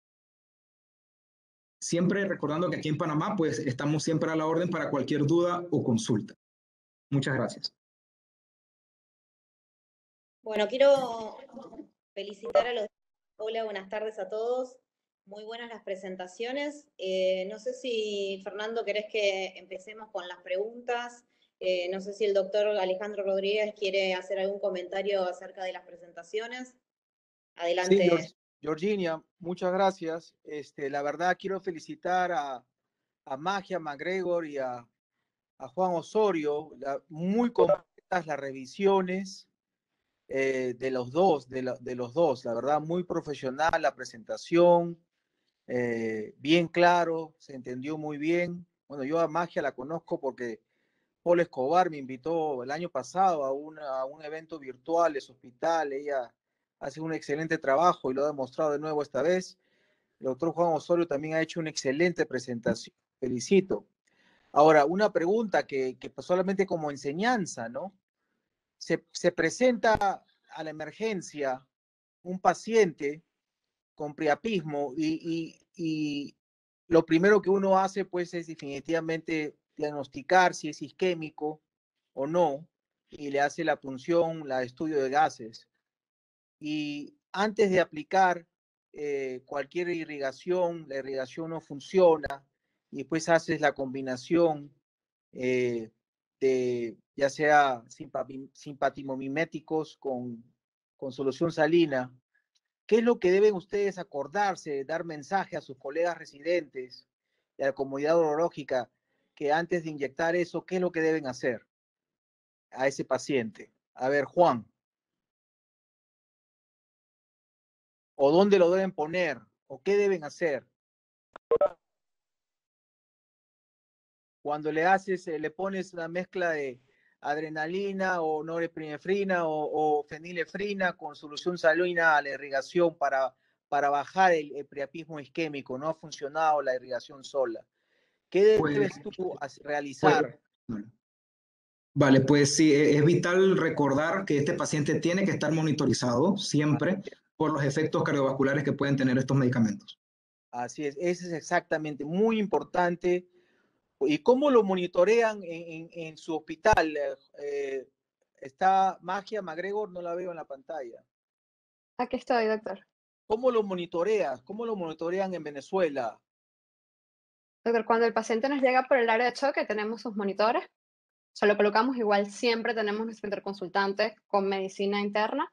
Siempre recordando que aquí en Panamá, pues estamos siempre a la orden para cualquier duda o consulta. Muchas gracias. Bueno, quiero felicitar a los... Hola, buenas tardes a todos. Muy buenas las presentaciones. Eh, no sé si, Fernando, querés que empecemos con las preguntas. Eh, no sé si el doctor Alejandro Rodríguez quiere hacer algún comentario acerca de las presentaciones. Adelante. Sí, Georgina, muchas gracias. Este, la verdad, quiero felicitar a, a Magia MacGregor y a, a Juan Osorio. La, muy completas las revisiones eh, de los dos, de, la, de los dos. La verdad, muy profesional la presentación, eh, bien claro, se entendió muy bien. Bueno, yo a Magia la conozco porque Paul Escobar me invitó el año pasado a, una, a un evento virtual de su hospital. Ella hace un excelente trabajo y lo ha demostrado de nuevo esta vez. El doctor Juan Osorio también ha hecho una excelente presentación. Felicito. Ahora, una pregunta que, que solamente como enseñanza, ¿no? Se, se presenta a la emergencia un paciente con priapismo y, y, y lo primero que uno hace pues es definitivamente diagnosticar si es isquémico o no y le hace la punción, la estudio de gases. Y antes de aplicar eh, cualquier irrigación, la irrigación no funciona y después haces la combinación eh, de ya sea simpatimomiméticos con, con solución salina. ¿Qué es lo que deben ustedes acordarse, dar mensaje a sus colegas residentes y a la comunidad urológica que antes de inyectar eso, qué es lo que deben hacer a ese paciente? A ver, Juan. ¿O dónde lo deben poner? ¿O qué deben hacer? cuando le haces, le pones una mezcla de adrenalina o norepinefrina o, o fenilefrina con solución salina a la irrigación para, para bajar el, el priapismo isquémico. No ha funcionado la irrigación sola. ¿Qué debes Pues, tú realizar? Pues, vale, pues sí, es vital recordar que este paciente tiene que estar monitorizado siempre por los efectos cardiovasculares que pueden tener estos medicamentos. Así es, eso es exactamente muy importante. ¿Y cómo lo monitorean en, en, en su hospital? Eh, está Magia MacGregor, no la veo en la pantalla. Aquí estoy, doctor. ¿Cómo lo monitoreas? ¿Cómo lo monitorean en Venezuela? Doctor, cuando el paciente nos llega por el área de choque, tenemos sus monitores. Se lo colocamos igual, siempre tenemos nuestro interconsultante con medicina interna.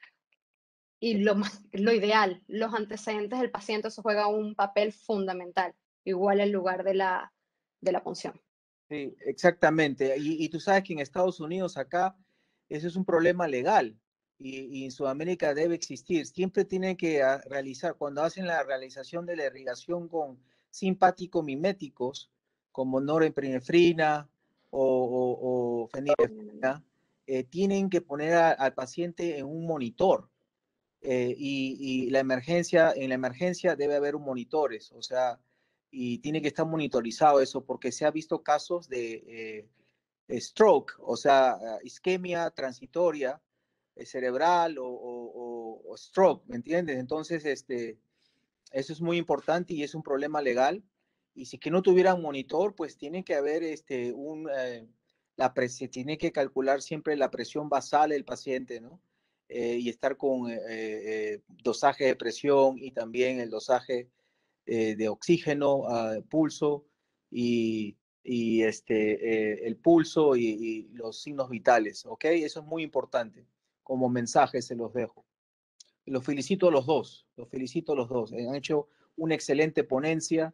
Y lo, más, lo ideal, los antecedentes del paciente, eso juega un papel fundamental, igual el lugar de la, de la punción. Sí, exactamente. Y, y tú sabes que en Estados Unidos acá eso es un problema legal y, y en Sudamérica debe existir. Siempre tienen que a, realizar, cuando hacen la realización de la irrigación con simpático-miméticos, como norepinefrina o, o, o fenilefrina, eh, tienen que poner a, al paciente en un monitor. Eh, y, y la emergencia, en la emergencia debe haber un monitores, o sea, y tiene que estar monitorizado eso porque se ha visto casos de eh, stroke, o sea, isquemia transitoria eh, cerebral o, o, o, stroke, ¿me entiendes? Entonces, este, eso es muy importante y es un problema legal. Y si que no tuvieran monitor, pues tiene que haber este, un, eh, la se tiene que calcular siempre la presión basal del paciente, ¿no? Eh, y estar con eh, eh, dosaje de presión y también el dosaje eh, de oxígeno, uh, pulso y, y este, eh, el pulso y, y los signos vitales, ¿ok? Eso es muy importante. Como mensaje se los dejo. Los felicito a los dos, los felicito a los dos. Han hecho una excelente ponencia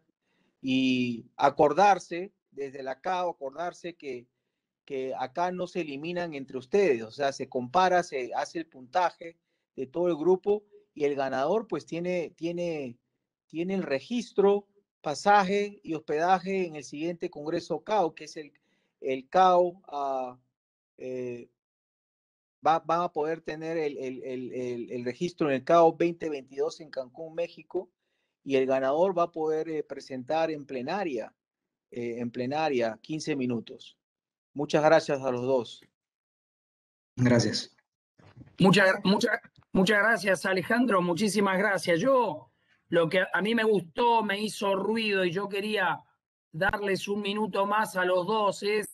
y acordarse desde la C A O, acordarse que, que acá no se eliminan entre ustedes, o sea, se compara, se hace el puntaje de todo el grupo y el ganador pues tiene, tiene, tiene el registro, pasaje y hospedaje en el siguiente Congreso C A O, que es el, el C A O uh, eh, Va, van a poder tener el, el, el, el registro en el C A O veinte veintidós en Cancún, México, y el ganador va a poder eh, presentar en plenaria, eh, en plenaria, quince minutos. Muchas gracias a los dos. Gracias. Muchas, muchas, muchas gracias, Alejandro. Muchísimas gracias. Yo, lo que a mí me gustó, me hizo ruido y yo quería darles un minuto más a los dos es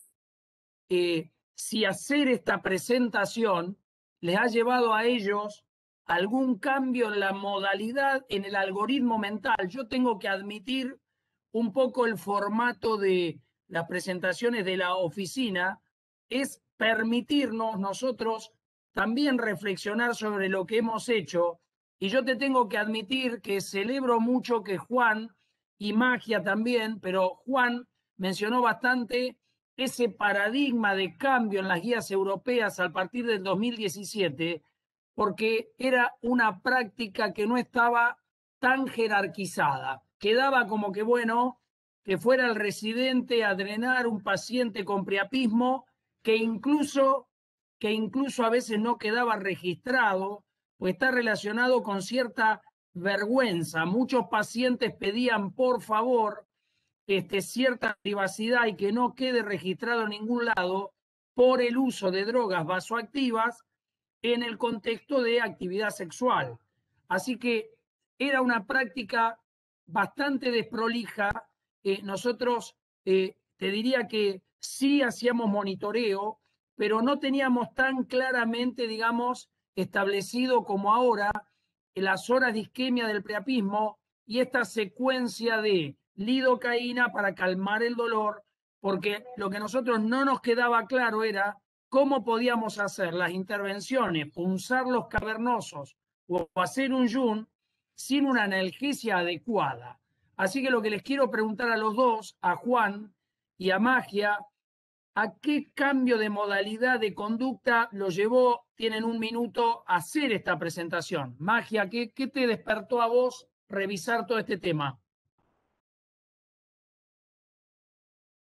eh, si hacer esta presentación les ha llevado a ellos algún cambio en la modalidad, en el algoritmo mental. Yo tengo que admitir un poco el formato de las presentaciones de la oficina, es permitirnos nosotros también reflexionar sobre lo que hemos hecho. Y yo te tengo que admitir que celebro mucho que Juan, y Magia también, pero Juan mencionó bastante ese paradigma de cambio en las guías europeas a partir del dos mil diecisiete, porque era una práctica que no estaba tan jerarquizada. Quedaba como que, bueno, que fuera el residente a drenar un paciente con priapismo que incluso, que incluso a veces no quedaba registrado, pues está relacionado con cierta vergüenza. Muchos pacientes pedían, por favor, este, cierta privacidad y que no quede registrado en ningún lado por el uso de drogas vasoactivas en el contexto de actividad sexual. Así que era una práctica bastante desprolija. Eh, nosotros, eh, te diría que sí hacíamos monitoreo, pero no teníamos tan claramente, digamos, establecido como ahora las horas de isquemia del priapismo y esta secuencia de lidocaína para calmar el dolor, porque lo que a nosotros no nos quedaba claro era cómo podíamos hacer las intervenciones, punzar los cavernosos o hacer un yun sin una analgesia adecuada. Así que lo que les quiero preguntar a los dos, a Juan y a Magia, ¿a qué cambio de modalidad de conducta lo llevó, tienen un minuto, a hacer esta presentación? Magia, ¿qué, qué te despertó a vos revisar todo este tema?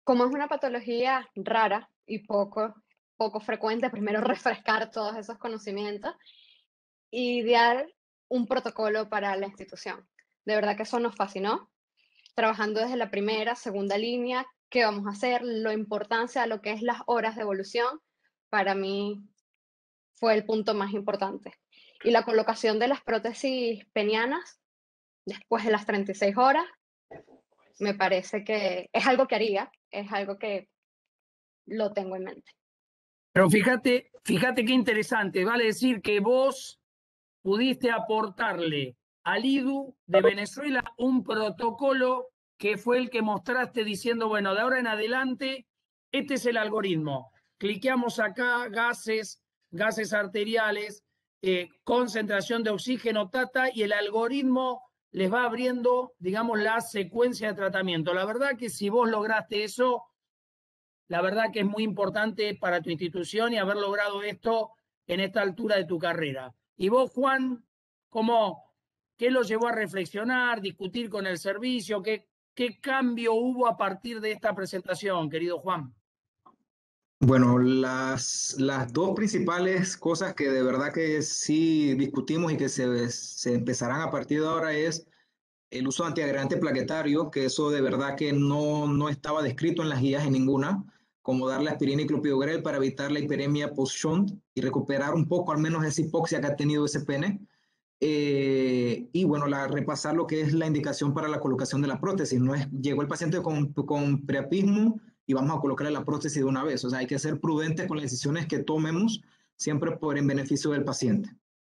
como es una patología rara y poco, poco frecuente, primero refrescar todos esos conocimientos y idear un protocolo para la institución. De verdad que eso nos fascinó, trabajando desde la primera, segunda línea, qué vamos a hacer, la importancia de lo que es las horas de evolución, para mí fue el punto más importante. Y la colocación de las prótesis penianas después de las treinta y seis horas, me parece que es algo que haría, es algo que lo tengo en mente. Pero fíjate, fíjate qué interesante, vale decir que vos pudiste aportarle al I D U de Venezuela un protocolo que fue el que mostraste diciendo, bueno, de ahora en adelante, este es el algoritmo. Cliqueamos acá, gases, gases arteriales, eh, concentración de oxígeno, tata, y el algoritmo les va abriendo, digamos, la secuencia de tratamiento. La verdad que si vos lograste eso, la verdad que es muy importante para tu institución y haber logrado esto en esta altura de tu carrera. Y vos, Juan, ¿cómo, qué lo llevó a reflexionar, discutir con el servicio? ¿Qué, qué cambio hubo a partir de esta presentación, querido Juan? Bueno, las, las dos principales cosas que de verdad que sí discutimos y que se, se empezarán a partir de ahora es el uso de antiagregante plaquetario, que eso de verdad que no, no estaba descrito en las guías en ninguna, como darle aspirina y clopidogrel para evitar la hiperemia post-shunt y recuperar un poco al menos esa hipoxia que ha tenido ese pene. Eh, y bueno, la, repasar lo que es la indicación para la colocación de la prótesis. No es, llegó el paciente con, con priapismo y vamos a colocarle la prótesis de una vez. O sea, hay que ser prudentes con las decisiones que tomemos, siempre por en beneficio del paciente.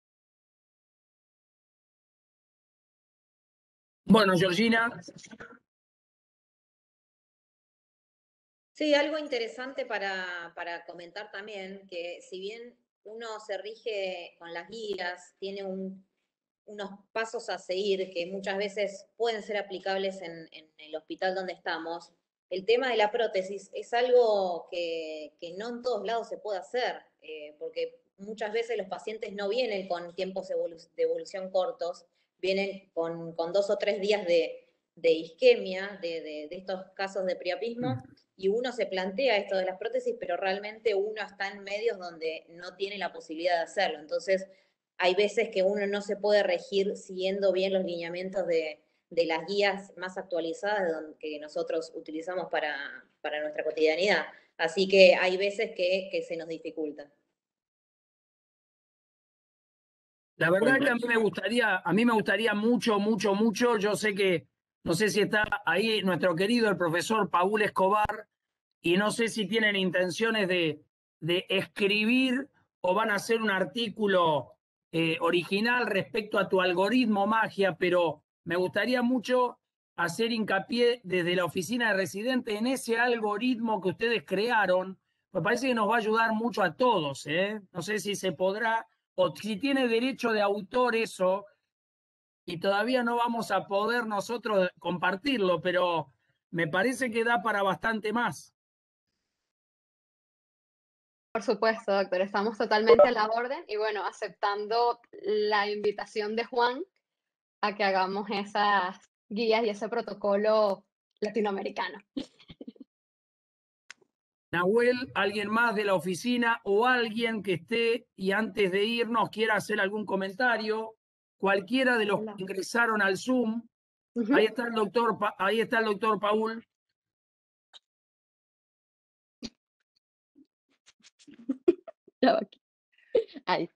Bueno, Georgina. Sí, algo interesante para, para comentar también, que si bien uno se rige con las guías, tiene un, unos pasos a seguir que muchas veces pueden ser aplicables en, en el hospital donde estamos, el tema de la prótesis es algo que, que no en todos lados se puede hacer, eh, porque muchas veces los pacientes no vienen con tiempos de, evolu de evolución cortos, vienen con, con dos o tres días de, de isquemia, de, de, de estos casos de priapismo, y uno se plantea esto de las prótesis, pero realmente uno está en medios donde no tiene la posibilidad de hacerlo. Entonces, hay veces que uno no se puede regir siguiendo bien los lineamientos de, de las guías más actualizadas que nosotros utilizamos para, para nuestra cotidianidad. Así que hay veces que, que se nos dificulta. La verdad que a mí me gustaría, a mí me gustaría mucho, mucho, mucho. Yo sé que, no sé si está ahí nuestro querido el profesor Paul Escobar, y no sé si tienen intenciones de, de escribir o van a hacer un artículo eh, original respecto a tu algoritmo magia, pero me gustaría mucho hacer hincapié desde la oficina de residentes en ese algoritmo que ustedes crearon. Me parece que nos va a ayudar mucho a todos, ¿eh? No sé si se podrá, o si tiene derecho de autor eso, y todavía no vamos a poder nosotros compartirlo, pero me parece que da para bastante más. Por supuesto, doctor, estamos totalmente a la orden y bueno, aceptando la invitación de Juan a que hagamos esas guías y ese protocolo latinoamericano. Nahuel, alguien más de la oficina o alguien que esté y antes de irnos quiera hacer algún comentario, cualquiera de los que ingresaron al Zoom. Uh-huh. Ahí está el doctor, ahí está el doctor Paul. Ahí.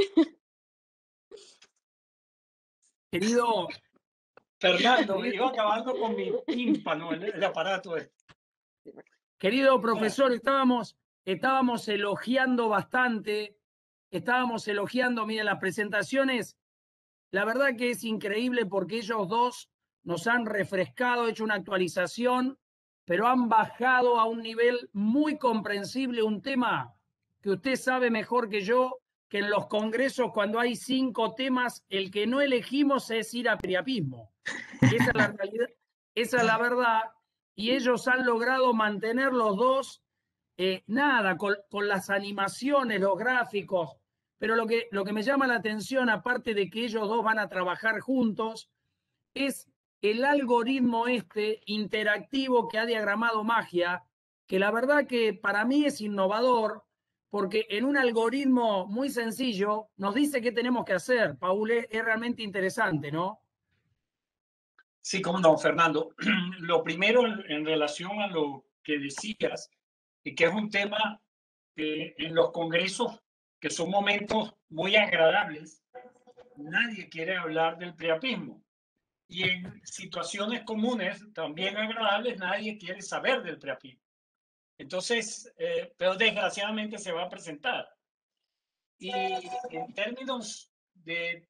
Querido Fernando, iba acabando con mi tímpano el, el aparato este. Querido profesor, estábamos, estábamos elogiando bastante, estábamos elogiando, miren, las presentaciones, la verdad que es increíble porque ellos dos nos han refrescado, hecho una actualización, pero han bajado a un nivel muy comprensible un tema que usted sabe mejor que yo, que en los congresos cuando hay cinco temas, el que no elegimos es ir a priapismo. Esa es la realidad, esa es la verdad. Y ellos han logrado mantener los dos, eh, nada, con, con las animaciones, los gráficos, pero lo que, lo que me llama la atención, aparte de que ellos dos van a trabajar juntos, es el algoritmo este interactivo que ha diagramado Magia, que la verdad que para mí es innovador, porque en un algoritmo muy sencillo nos dice qué tenemos que hacer. Paul, es, es realmente interesante, ¿no? Sí, cómo no, Fernando. Lo primero en, en relación a lo que decías, y que es un tema que en los congresos, que son momentos muy agradables, nadie quiere hablar del priapismo. Y en situaciones comunes, también agradables, nadie quiere saber del priapismo. Entonces, eh, pero desgraciadamente se va a presentar. Y en términos de,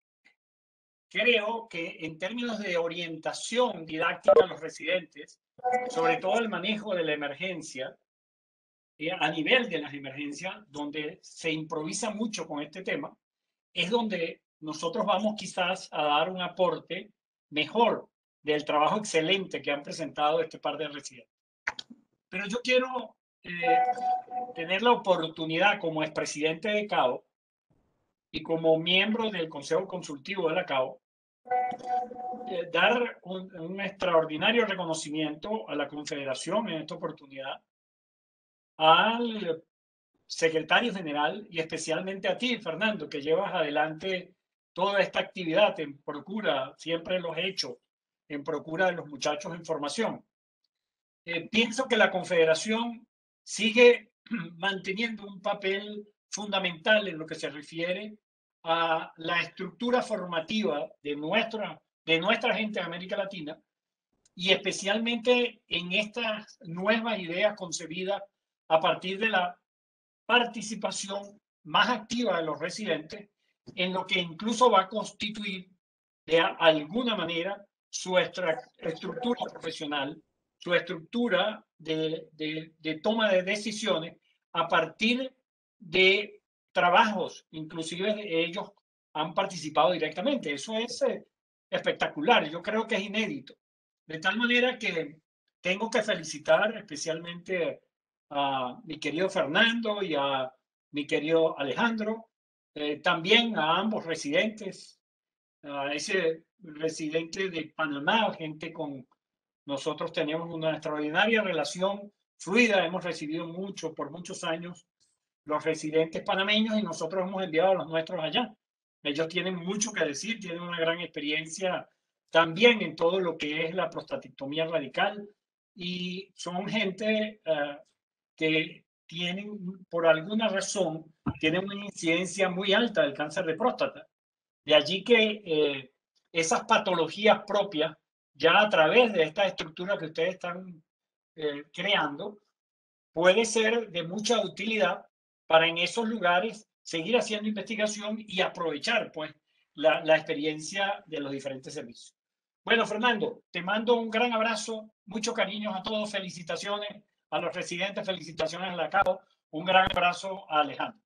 creo que en términos de orientación didáctica a los residentes, sobre todo el manejo de la emergencia, eh, a nivel de las emergencias, donde se improvisa mucho con este tema, es donde nosotros vamos quizás a dar un aporte mejor del trabajo excelente que han presentado este par de residentes. Pero yo quiero eh, tener la oportunidad como expresidente de C A O y como miembro del Consejo Consultivo de la C A O, eh, dar un, un extraordinario reconocimiento a la Confederación en esta oportunidad, al secretario general y especialmente a ti, Fernando, que llevas adelante toda esta actividad en procura, siempre lo he hecho, en procura de los muchachos en formación. Eh, pienso que la Confederación sigue manteniendo un papel fundamental en lo que se refiere a la estructura formativa de nuestra, de nuestra gente de América Latina y especialmente en estas nuevas ideas concebidas a partir de la participación más activa de los residentes en lo que incluso va a constituir de alguna manera su estructura profesional, su estructura de, de, de toma de decisiones a partir de trabajos, inclusive ellos han participado directamente. Eso es eh, espectacular, yo creo que es inédito. De tal manera que tengo que felicitar especialmente a mi querido Fernando y a mi querido Alejandro, eh, también a ambos residentes, a ese residente de Panamá, gente con nosotros tenemos una extraordinaria relación fluida, hemos recibido mucho por muchos años los residentes panameños y nosotros hemos enviado a los nuestros allá. Ellos tienen mucho que decir, tienen una gran experiencia también en todo lo que es la prostatectomía radical y son gente uh, que tienen, por alguna razón, tienen una incidencia muy alta del cáncer de próstata. De allí que eh, esas patologías propias, ya a través de esta estructura que ustedes están eh, creando, puede ser de mucha utilidad para en esos lugares seguir haciendo investigación y aprovechar pues la, la experiencia de los diferentes servicios. Bueno, Fernando, te mando un gran abrazo, mucho cariño a todos, felicitaciones a los residentes, felicitaciones a la C A O, un gran abrazo a Alejandro.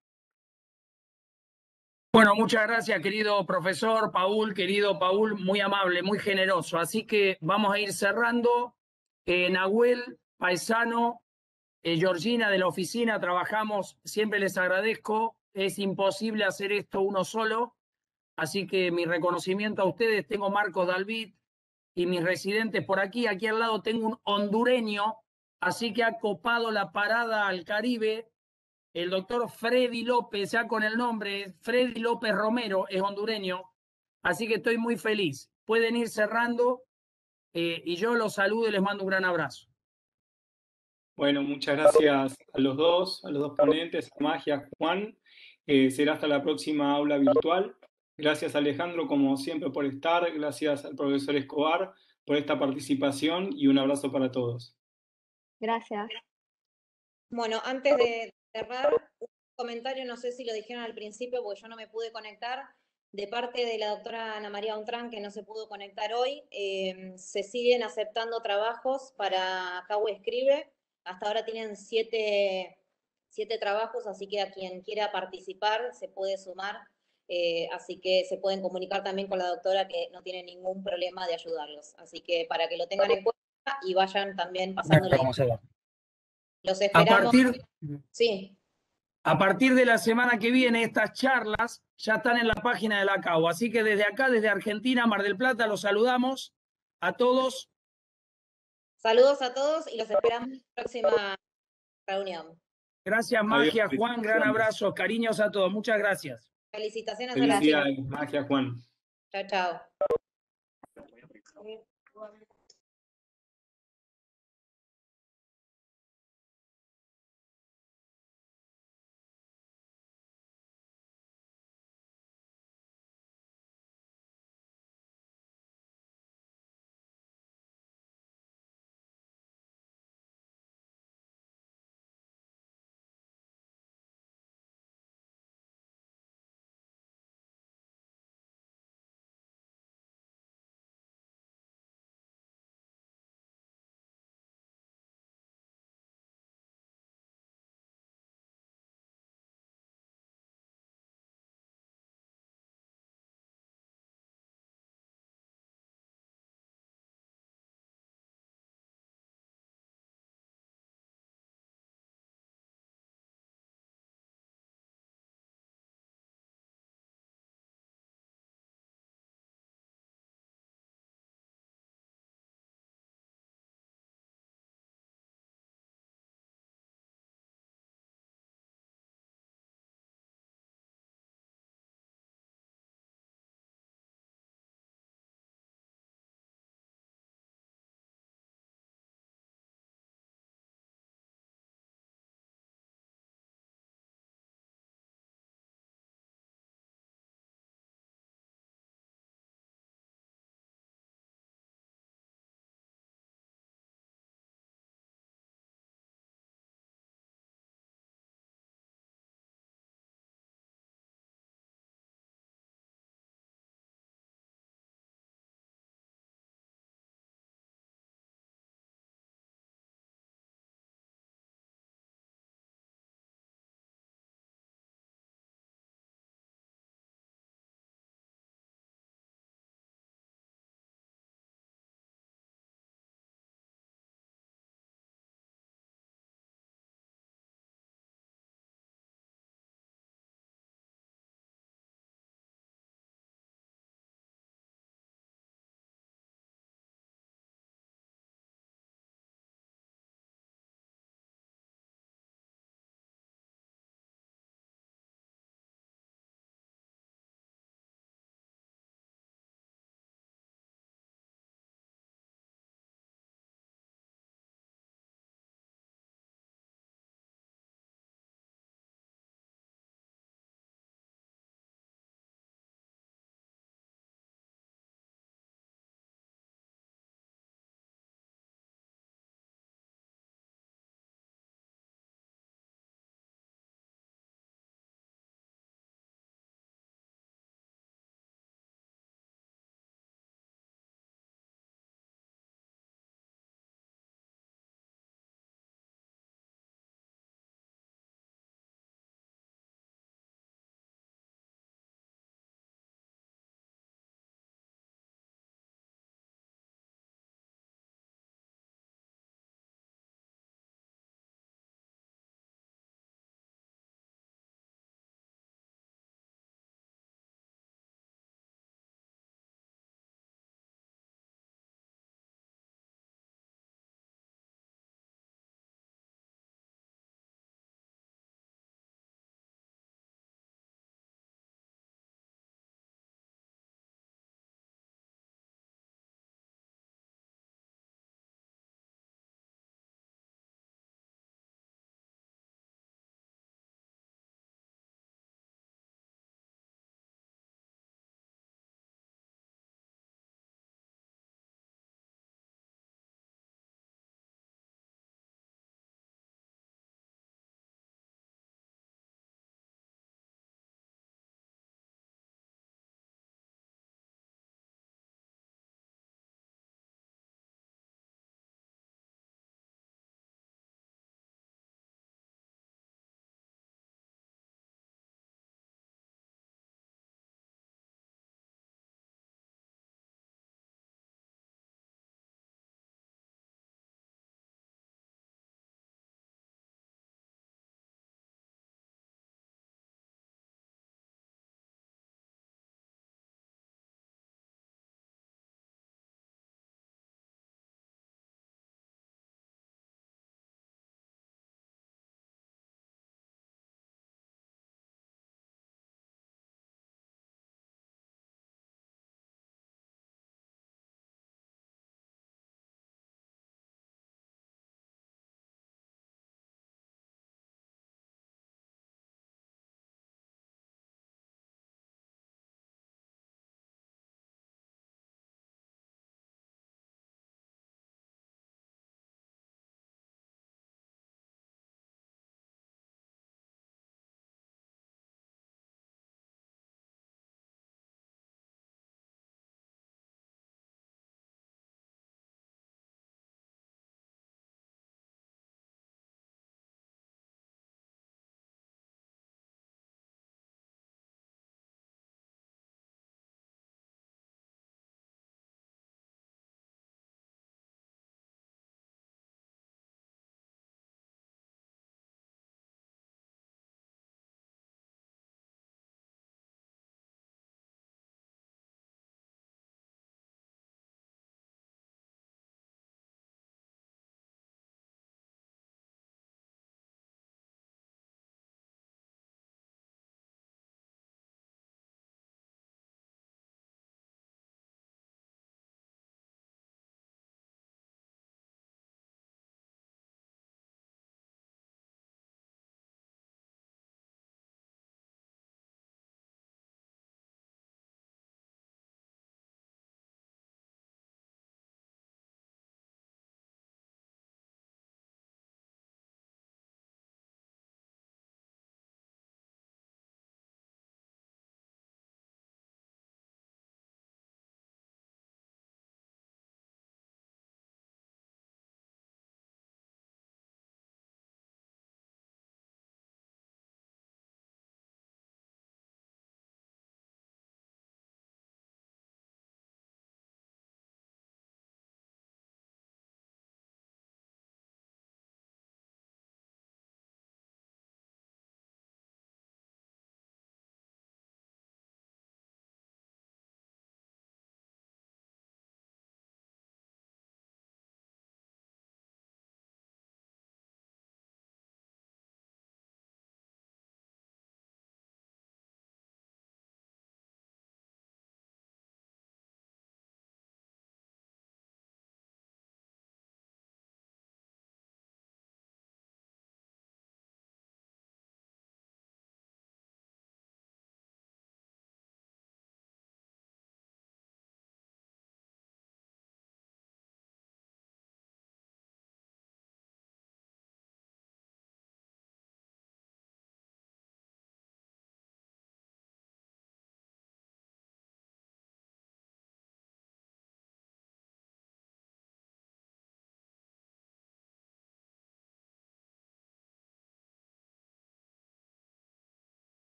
Bueno, muchas gracias, querido profesor Paul, querido Paul, muy amable, muy generoso. Así que vamos a ir cerrando. Eh, Nahuel, Paisano, eh, Georgina de la oficina, trabajamos, siempre les agradezco. Es imposible hacer esto uno solo. Así que mi reconocimiento a ustedes. Tengo Marcos Dalvid y mis residentes por aquí. Aquí al lado tengo un hondureño, así que ha copado la parada al Caribe. El doctor Freddy López, ya con el nombre, Freddy López Romero, es hondureño, así que estoy muy feliz. Pueden ir cerrando eh, y yo los saludo y les mando un gran abrazo. Bueno, muchas gracias a los dos, a los dos ponentes, a Magia, Juan. Eh, será hasta la próxima aula virtual. Gracias, Alejandro, como siempre, por estar. Gracias al profesor Escobar por esta participación y un abrazo para todos. Gracias. Bueno, antes de cerrar, un comentario, no sé si lo dijeron al principio porque yo no me pude conectar, de parte de la doctora Ana María Untrán, que no se pudo conectar hoy. Eh, se siguen aceptando trabajos para C A U Escribe. Hasta ahora tienen siete, siete trabajos, así que a quien quiera participar se puede sumar. Eh, así que se pueden comunicar también con la doctora, que no tiene ningún problema de ayudarlos. Así que para que lo tengan en cuenta y vayan también pasando la información. Los esperamos. A partir, sí. a partir de la semana que viene, estas charlas ya están en la página de la C A U. Así que desde acá, desde Argentina, Mar del Plata, los saludamos a todos. Saludos a todos y los esperamos en la próxima reunión. Gracias, Magia, Adiós, Juan, gran abrazo, cariños a todos, muchas gracias. Felicitaciones a la Felicidades, Magia, Juan. Chao, chao.